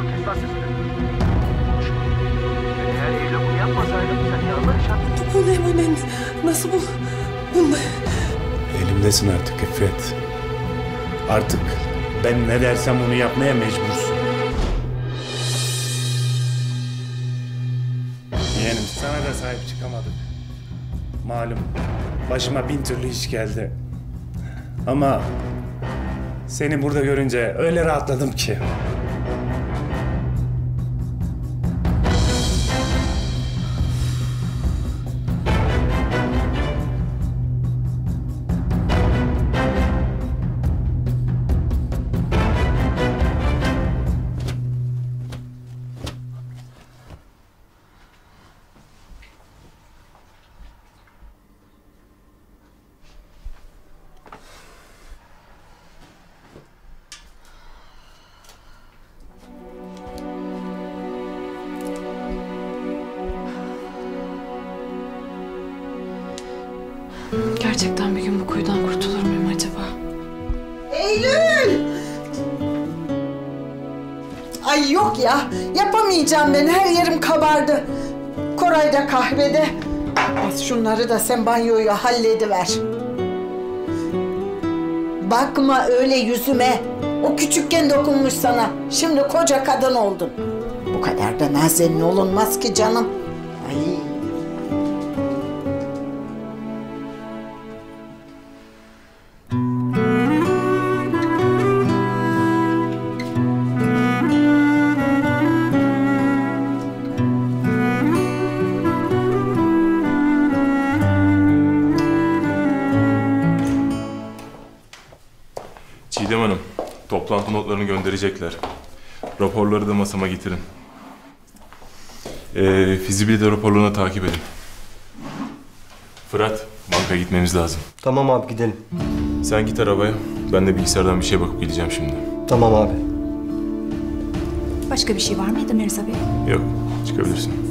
Eğer Eylül bunu yapmasaydım sen yanlış Bu ne hemen? Nasıl bu? Bunda... Elimdesin artık İffet. Artık ben ne dersem onu yapmaya mecbursun. Yeğenim sana da sahip çıkamadık. Malum başıma 1000 türlü iş geldi. Ama seni burada görünce öyle rahatladım ki. Gerçekten bir gün bu kuyudan kurtulur muyum acaba? Eylül! Ay yok ya, yapamayacağım ben. Her yerim kabardı. Koray da kahvede. Az şunları da sen banyoyu hallediver. Bakma öyle yüzüme. O küçükken dokunmuş sana. Şimdi koca kadın oldun. Bu kadar da nazenin olunmaz ki canım. Ay. Çiğdem Hanım, toplantı notlarını gönderecekler. Raporları da masama getirin. Fizibilite raporlarını takip edin. Fırat, bankaya gitmemiz lazım. Tamam abi, gidelim. Sen git arabaya, ben de bilgisayardan bir şeye bakıp geleceğim şimdi. Tamam abi. Başka bir şey var mıydı Mirza Bey? Yok, çıkabilirsin.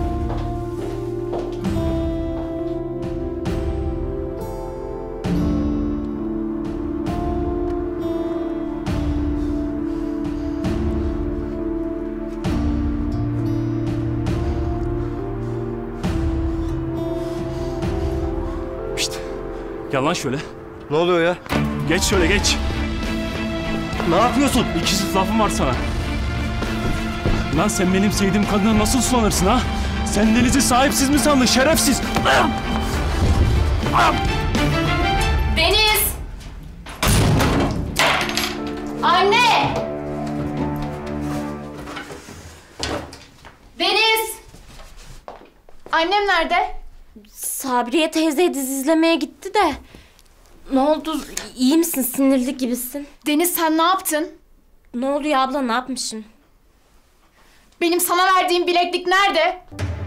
Gel lan şöyle. Ne oluyor ya? Geç şöyle geç. Ne yapıyorsun? İki lafım var sana. Lan sen benim sevdiğim kadına nasıl sulanırsın ha? Sen Deniz'i sahipsiz mi sandın şerefsiz? Deniz! Anne! Deniz! Annem nerede? Sabriye teyze dizi izlemeye gitti de. Ne oldu? İyi misin? Sinirli gibisin. Deniz sen ne yaptın? Ne oluyor abla? Ne yapmışım? Benim sana verdiğim bileklik nerede?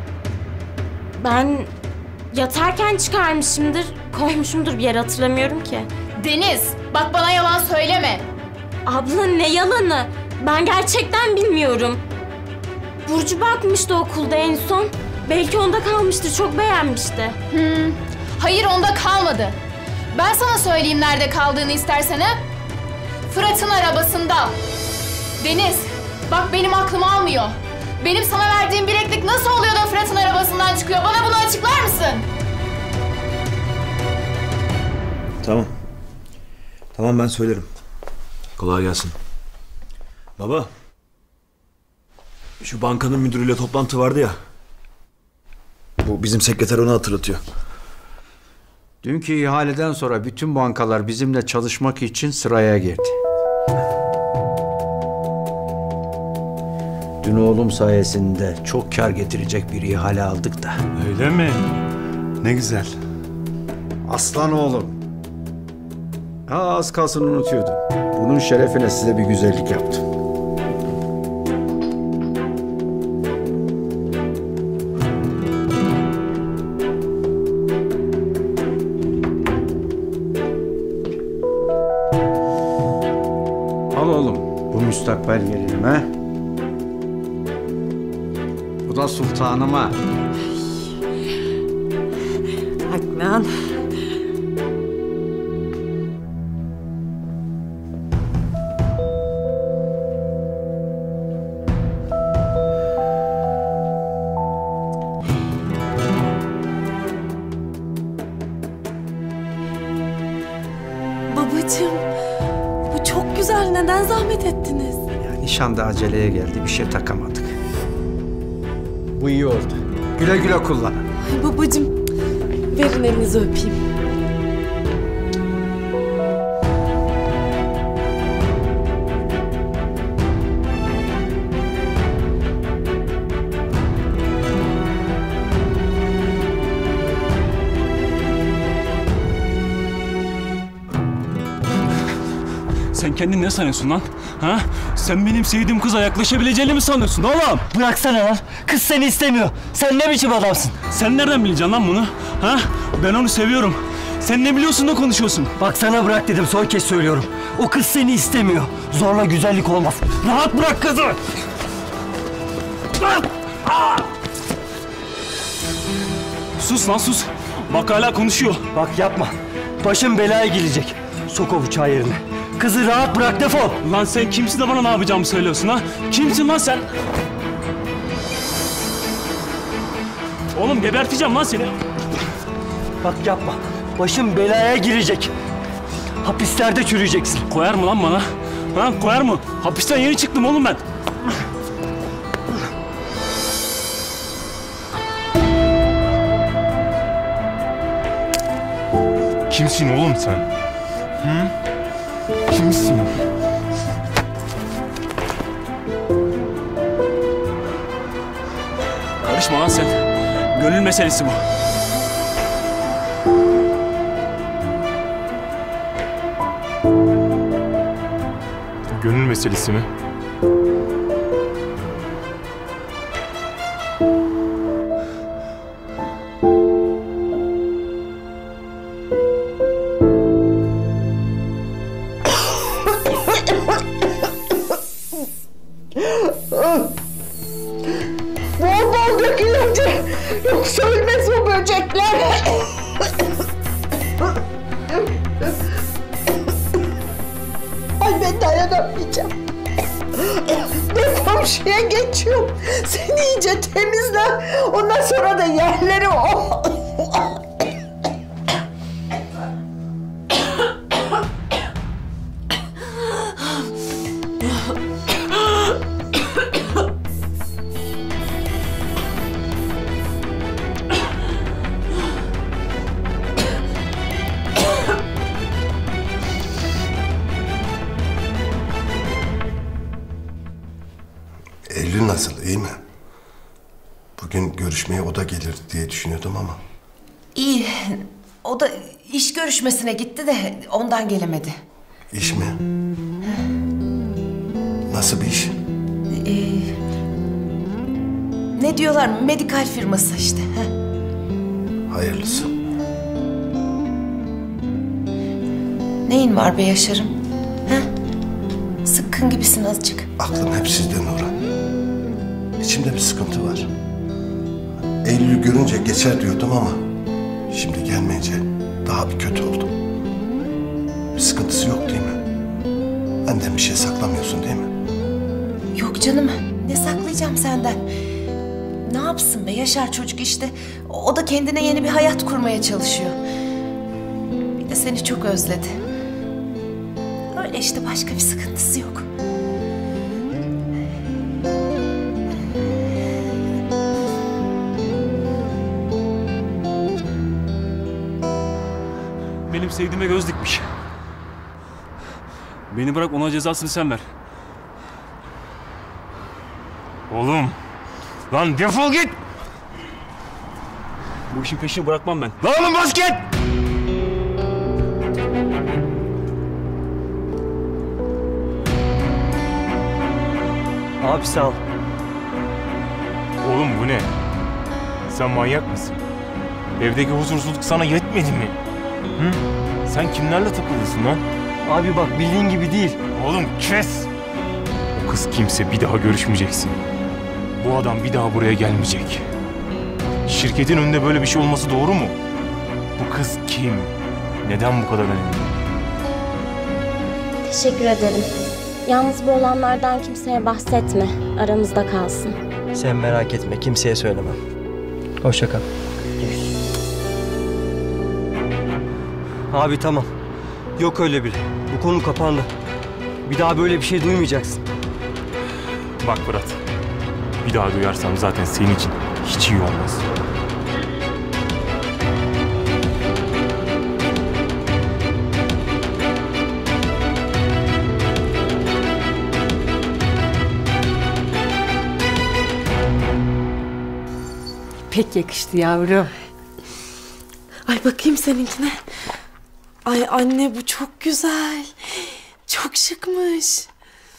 Ben yatarken çıkarmışımdır. Koymuşumdur bir yere, hatırlamıyorum ki. Deniz bak bana yalan söyleme. Abla ne yalanı? Ben gerçekten bilmiyorum. Burcu bakmıştı okulda en son. Belki onda kalmıştır, çok beğenmişti. Hayır onda kalmadı. Ben sana söyleyeyim nerede kaldığını istersen ha? Fırat'ın arabasında. Deniz bak benim aklım almıyor. Benim sana verdiğim bileklik nasıl oluyor da Fırat'ın arabasından çıkıyor? Bana bunu açıklar mısın? Tamam ben söylerim. Kolay gelsin. Baba. Şu bankanın müdürüyle toplantı vardı ya. Bu bizim sekreter onu hatırlatıyor. Dünkü ihaleden sonra bütün bankalar bizimle çalışmak için sıraya girdi. Dün oğlum sayesinde çok kar getirecek bir ihale aldık da. Öyle mi? Ne güzel. Aslan oğlum. Ha, az kalsın unutuyordum. Bunun şerefine size bir güzellik yaptım. Al oğlum bu müstakbel gelinime. Bu da sultanıma. Adnan. Babacığım, bu çok güzel. Neden zahmet ettiniz? Ya nişanda aceleye geldi, bir şey takamadık. Bu iyi oldu. Güle güle kullanın. Ay babacığım, verin elinizi öpeyim. Sen kendini ne sanıyorsun lan? Ha? Sen benim sevdiğim kıza yaklaşabileceğini mi sanıyorsun oğlum? Bıraksana lan. Kız seni istemiyor. Sen ne biçim adamsın? Sen nereden bileceksin lan bunu? Ha? Ben onu seviyorum. Sen ne biliyorsun da konuşuyorsun? Bak sana bırak dedim, son kez söylüyorum. O kız seni istemiyor. Zorla güzellik olmaz. Rahat bırak kızı. Sus lan sus. Bak hala konuşuyor. Bak yapma. Başın belaya girecek. Sok o bıçağı yerine. Kızı rahat bırak, defol. Lan sen kimsin de bana ne yapacağımı söylüyorsun ha? Kimsin lan sen? Oğlum geberteceğim lan seni. Bak yapma. Başın belaya girecek. Hapislerde çürüyeceksin. Koyar mı lan bana? Ha, koyar mı? Hapisten yeni çıktım oğlum ben. Kimsin oğlum sen? Hı? Kimsin? Karışma lan sen. Gönül meselesi bu. Gönül meselesi mi? Bol bol dök ilacı. Yoksa ölmez o böcekler. Ay ben dayanamayacağım. Ben komşuya geçiyorum. Sen iyice temizle. Ondan sonra da yerleri o. Eylül nasıl, iyi mi? Bugün görüşmeye o da gelir diye düşünüyordum ama. İyi. O da iş görüşmesine gitti de ondan gelemedi. İş mi? Nasıl bir iş? Ne diyorlar? Medikal firması işte. Hayırlısı. Neyin var be Yaşar'ım? Sıkkın gibisin azıcık. Aklım hep sizde Nurhan. İçimde bir sıkıntı var. Eylül'ü görünce geçer diyordum ama şimdi gelmeyince daha bir kötü oldum. Bir sıkıntısı yok değil mi? Benden bir şey saklamıyorsun değil mi? Yok canım. Ne saklayacağım senden? Ne yapsın be Yaşar çocuk işte. O da kendine yeni bir hayat kurmaya çalışıyor. Bir de seni çok özledi. Öyle işte, başka bir sıkıntısı yok. Benim sevdiğime göz dikmiş. Beni bırak, ona cezasını sen ver. Oğlum. Lan defol git. Bu işin peşini bırakmam ben. Lan oğlum bas git. Abi sağ ol. Oğlum bu ne? Sen manyak mısın? Evdeki huzursuzluk sana yetmedi mi? Hı? Sen kimlerle takılıyorsun lan? Abi bak bildiğin gibi değil. Oğlum kes! O kız kimse bir daha görüşmeyeceksin. Bu adam bir daha buraya gelmeyecek. Şirketin önünde böyle bir şey olması doğru mu? Bu kız kim? Neden bu kadar önemli? Teşekkür ederim. Yalnız bu olanlardan kimseye bahsetme. Aramızda kalsın. Sen merak etme, kimseye söylemem. Hoşça kal. Abi tamam. Yok öyle biri. Bu konu kapandı. Bir daha böyle bir şey duymayacaksın. Bak Fırat, bir daha duyarsam zaten senin için hiç iyi olmaz. Pek yakıştı yavrum. Ay bakayım seninkine. Ay anne bu çok güzel. Çok şıkmış.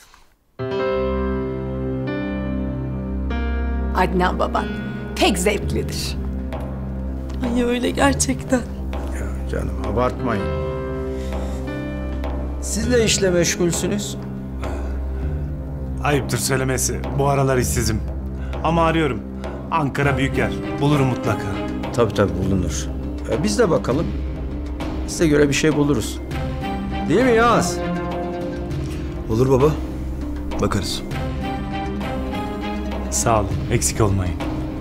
Adnan baban pek zevklidir. Ay öyle gerçekten. Canım abartmayın. Siz ne işle meşgulsünüz? Ayıptır söylemesi. Bu aralar işsizim. Ama arıyorum. Ankara büyük yer. Bulurum mutlaka. Tabii bulunur. Biz de bakalım. Size göre bir şey buluruz. Değil mi Yağız? Olur baba. Bakarız. Sağ olun. Eksik olmayın.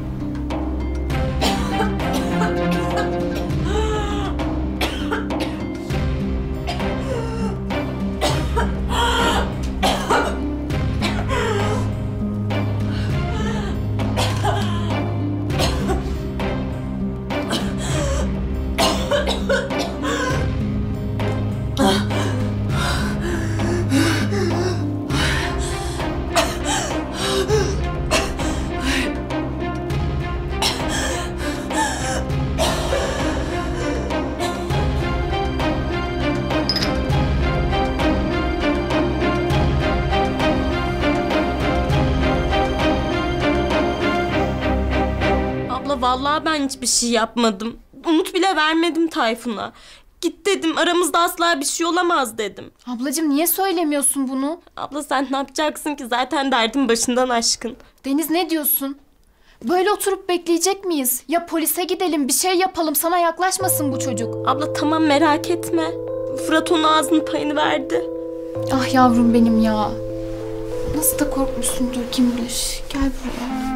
Vallahi ben hiçbir şey yapmadım. Umut bile vermedim Tayfun'a. Git dedim, aramızda asla bir şey olamaz dedim. Ablacığım niye söylemiyorsun bunu? Abla sen ne yapacaksın ki? Zaten derdim başından aşkın. Deniz ne diyorsun? Böyle oturup bekleyecek miyiz? Ya polise gidelim, bir şey yapalım, sana yaklaşmasın bu çocuk. Abla tamam, merak etme. Fırat onun ağzının payını verdi. Ah yavrum benim ya. Nasıl da korkmuşsundur kim bilir. Gel buraya.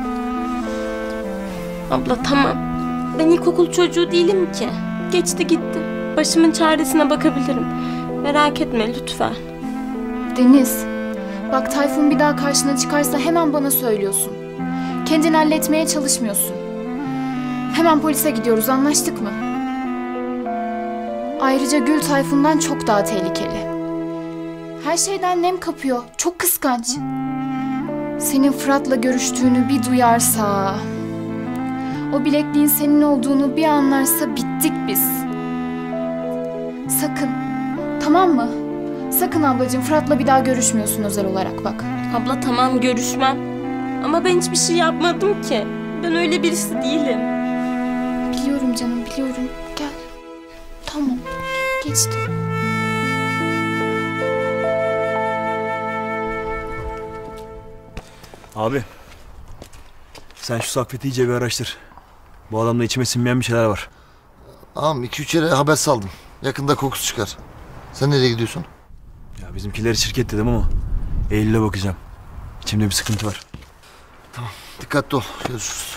Abla tamam. Ben ilkokul çocuğu değilim ki. Geçti gitti. Başımın çaresine bakabilirim. Merak etme lütfen. Deniz, bak Tayfun bir daha karşına çıkarsa hemen bana söylüyorsun. Kendini halletmeye çalışmıyorsun. Hemen polise gidiyoruz, anlaştık mı? Ayrıca Gül Tayfun'dan çok daha tehlikeli. Her şeyden nem kapıyor, çok kıskanç. Senin Fırat'la görüştüğünü bir duyarsa... O bilekliğin senin olduğunu bir anlarsa bittik biz. Sakın. Tamam mı? Sakın ablacığım, Fırat'la bir daha görüşmüyorsun özel olarak bak. Abla tamam, görüşmem. Ama ben hiçbir şey yapmadım ki. Ben öyle birisi değilim. Biliyorum canım, biliyorum. Gel. Tamam. Geçti. Abi. Sen şu Saffet'i iyice bir araştır. Bu adamda içime sinmeyen bir şeyler var. Ağam 2-3 yere haber saldım. Yakında kokusu çıkar. Sen nereye gidiyorsun? Ya bizimkileri şirket dedim ama Eylül'e bakacağım. İçimde bir sıkıntı var. Tamam. Dikkatli ol. Görüşürüz.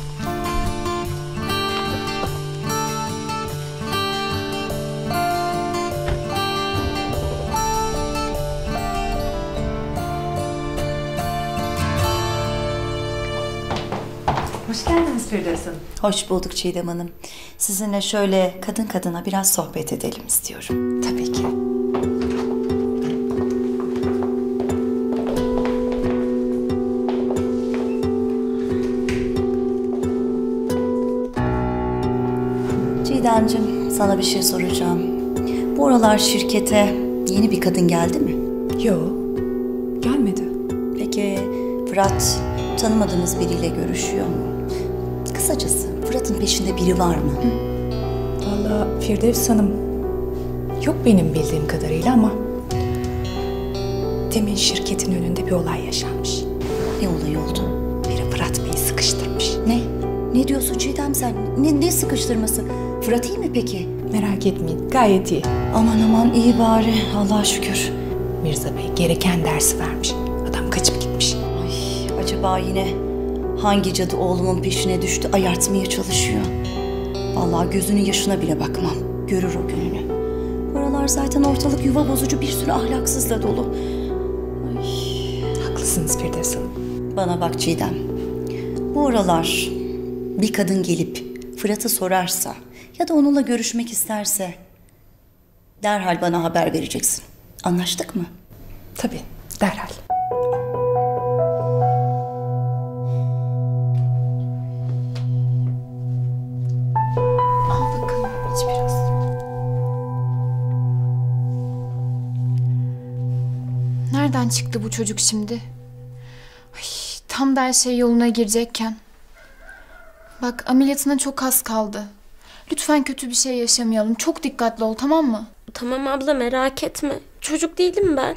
Hoş geldiniz Firdevs Hanım. Hoş bulduk Çiğdem Hanım. Sizinle şöyle kadın kadına biraz sohbet edelim istiyorum. Tabii ki. Çiğdemciğim, sana bir şey soracağım. Bu aralar şirkete yeni bir kadın geldi mi? Yok, gelmedi. Peki Fırat tanımadığımız biriyle görüşüyor mu? Kısacası Fırat'ın peşinde biri var mı? Vallahi Firdevs Hanım, yok benim bildiğim kadarıyla ama demin şirketin önünde bir olay yaşanmış. Ne olay oldu? Biri Fırat Bey'i sıkıştırmış. Ne? Ne diyorsun Çiğdem sen? Ne sıkıştırması? Fırat iyi mi peki? Merak etmeyin, gayet iyi. Aman iyi bari, Allah'a şükür. Mirza Bey gereken dersi vermiş. Adam kaçıp gitmiş. Ay, acaba yine hangi cadı oğlumun peşine düştü, ayartmaya çalışıyor? Vallahi gözünün yaşına bile bakmam. Görür o gününü. Buralar zaten ortalık yuva bozucu bir sürü ahlaksızla dolu. Haklısınız Firdevs Hanım. Bana bak Çiğdem. Bu aralar bir kadın gelip Fırat'ı sorarsa ya da onunla görüşmek isterse derhal bana haber vereceksin. Anlaştık mı? Tabii, derhal. Al bakalım, iç biraz. Nereden çıktı bu çocuk şimdi? Ay, tam da her şey yoluna girecekken. Bak, ameliyatına çok az kaldı. Lütfen kötü bir şey yaşamayalım. Çok dikkatli ol, tamam mı? Tamam abla, merak etme. Çocuk değilim ben.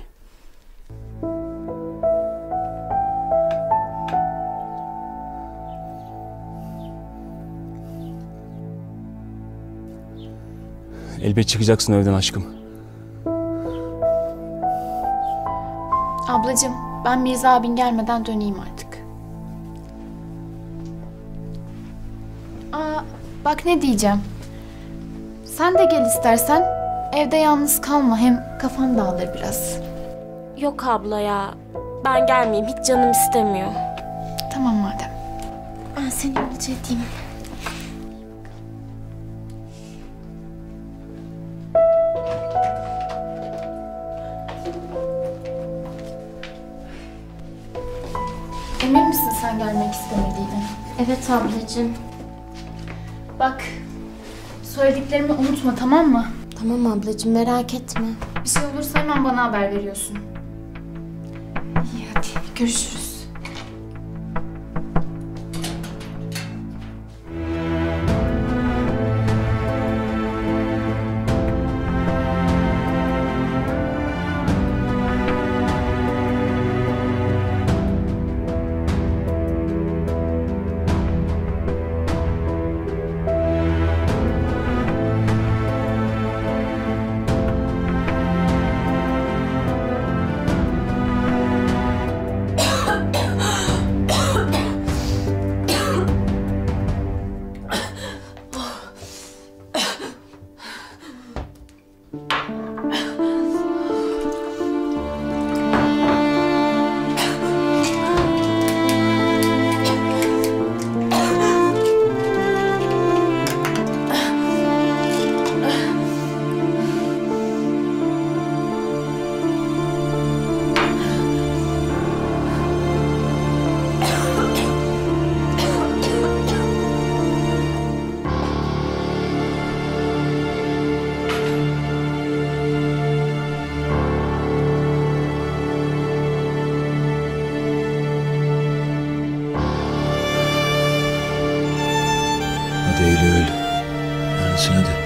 Elbet çıkacaksın evden aşkım. Ablacığım, ben Mirza abin gelmeden döneyim artık. Aa, bak ne diyeceğim. Sen de gel istersen. Evde yalnız kalma. Hem kafan dağılır biraz. Yok abla ya. Ben gelmeyeyim. Hiç canım istemiyor. Tamam madem. Ben seni yolcu edeyim. Emin misin sen gelmek istemediğine? Evet ablacığım. Bak, söylediklerimi unutma, tamam mı? Tamam ablacığım, merak etme. Bir şey olursa hemen bana haber veriyorsun. İyi hadi, görüşürüz. Hadi Eylül. Neredesin hadi.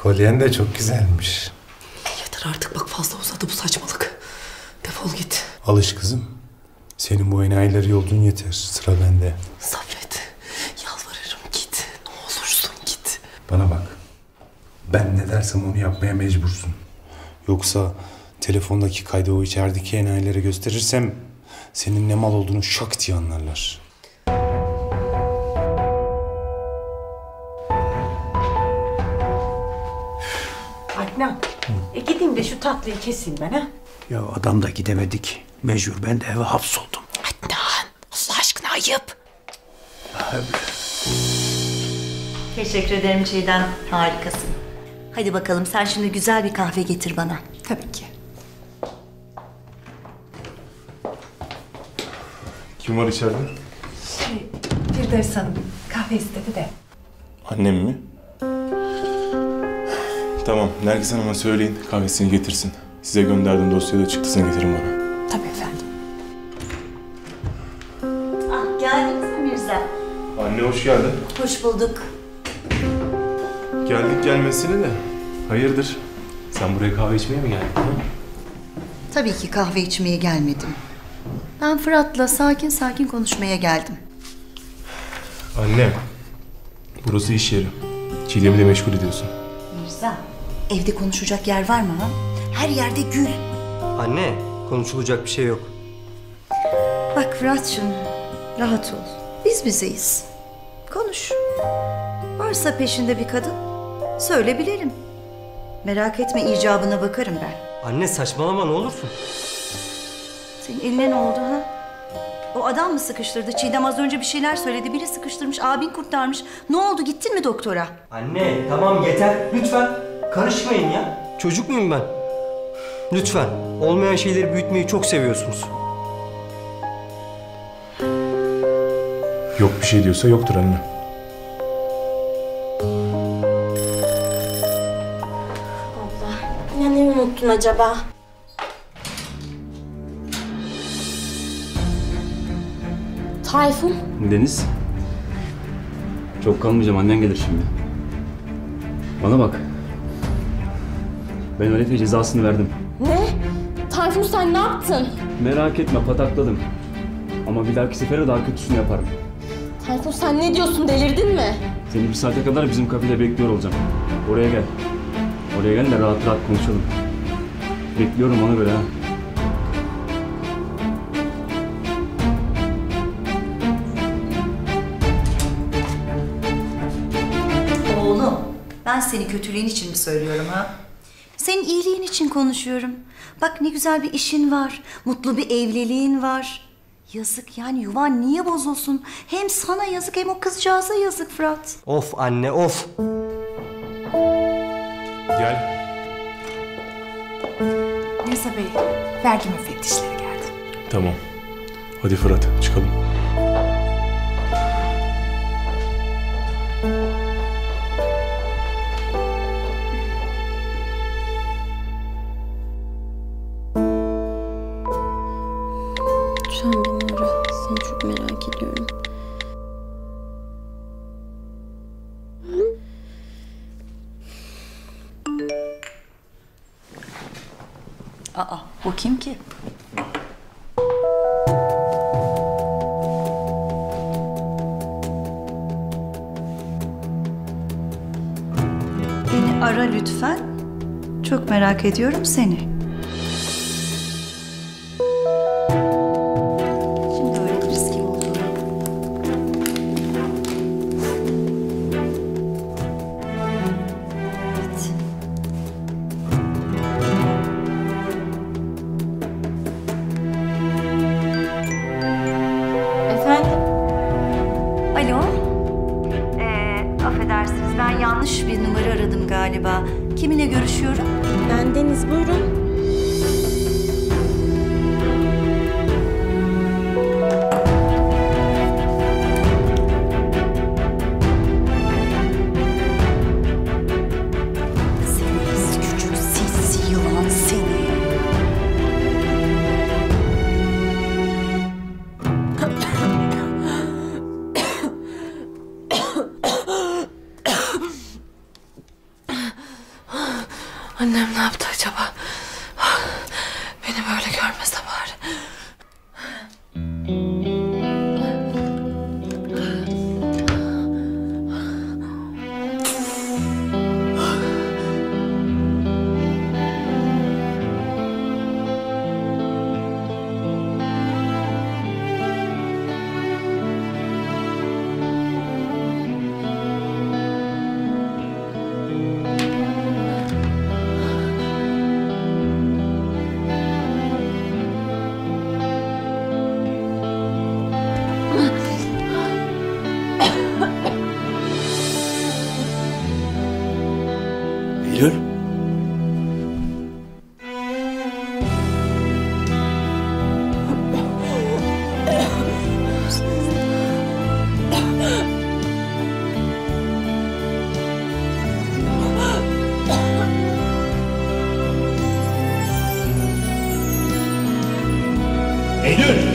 Kolyen de çok güzelmiş. Yeter artık bak, fazla uzadı bu saçmalık. Defol git. Alış kızım. Senin bu enayileri yolcun yeter. Sıra bende. Saffet, yalvarırım git. Ne olursun git. Bana bak. Ben ne dersem onu yapmaya mecbursun. Yoksa telefondaki kaydı o içerideki enayilere gösterirsem senin ne mal olduğunu şak diye anlarlar. Adnan, gideyim de şu tatlıyı keseyim ben ha. Ya adam da gidemedik. Mecbur ben de eve hapsoldum. Adnan, Allah aşkına ayıp. Teşekkür ederim Çiğdem. Harikasın. Hadi bakalım sen şimdi güzel bir kahve getir bana. Tabii ki. Kim var içeride? Firdevs Hanım kahve istedi de. Annem mi? Tamam, Nergis Hanım'a söyleyin kahvesini getirsin. Size gönderdiğim dosyada çıktısını getirin bana. Tabii efendim. Ah, geldiniz mi Mirza? Anne hoş geldin. Hoş bulduk. Geldik gelmesine de. Hayırdır? Sen buraya kahve içmeye mi geldin? Ha? Tabii ki kahve içmeye gelmedim. Ben Fırat'la sakin sakin konuşmaya geldim. Anne, burası iş yeri. Çiğdem'i de meşgul ediyorsun. Mirza, evde konuşacak yer var mı ha? Her yerde gül. Anne, konuşulacak bir şey yok. Bak Fırat'cığım, rahat ol. Biz bizeyiz. Konuş. Varsa peşinde bir kadın, söyle bilelim. Merak etme, icabına bakarım ben. Anne saçmalama ne olursun. Senin eline ne oldu ha? O adam mı sıkıştırdı? Çiğdem az önce bir şeyler söyledi. Biri sıkıştırmış, abin kurtarmış. Ne oldu? Gittin mi doktora? Anne tamam yeter lütfen. Karışmayın ya. Çocuk muyum ben? Lütfen. Olmayan şeyleri büyütmeyi çok seviyorsunuz. Yok bir şey diyorsa yoktur anne. Ya ne unuttun acaba? Tayfun. Deniz. Çok kalmayacağım, annen gelir şimdi. Bana bak. Ben Arif'e cezasını verdim. Ne? Tayfun sen ne yaptın? Merak etme, patakladım. Ama bir dahaki sefere daha kötüsünü yaparım. Tayfun sen ne diyorsun, delirdin mi? Seni bir saate kadar bizim kafede bekliyor olacağım. Oraya gel. Oraya gel de rahat rahat konuşalım. Bekliyorum ona göre ha. Oğlum, ben seni kötülüğün için mi söylüyorum ha? Senin iyiliğin için konuşuyorum. Bak ne güzel bir işin var. Mutlu bir evliliğin var. Yazık yani, yuvan niye bozulsun? Hem sana yazık hem o kızcağıza yazık Fırat. Of anne of. Gel. Mirza Bey, vergi müfettişleri geldi. Tamam. Hadi Fırat çıkalım. Lütfen beni ara. Seni çok merak ediyorum. Aa, bu kim ki? Beni ara lütfen. Çok merak ediyorum seni. Şimdi öğreniriz kim olduğunu. Evet. Efendim? Alo. Affedersiniz, ben yanlış bir numara aradım galiba. Kiminle görüşüyorum? Ben Deniz, buyurun. Annem ne yaptı acaba? Beni böyle görmese bari. Eylül. Eylül!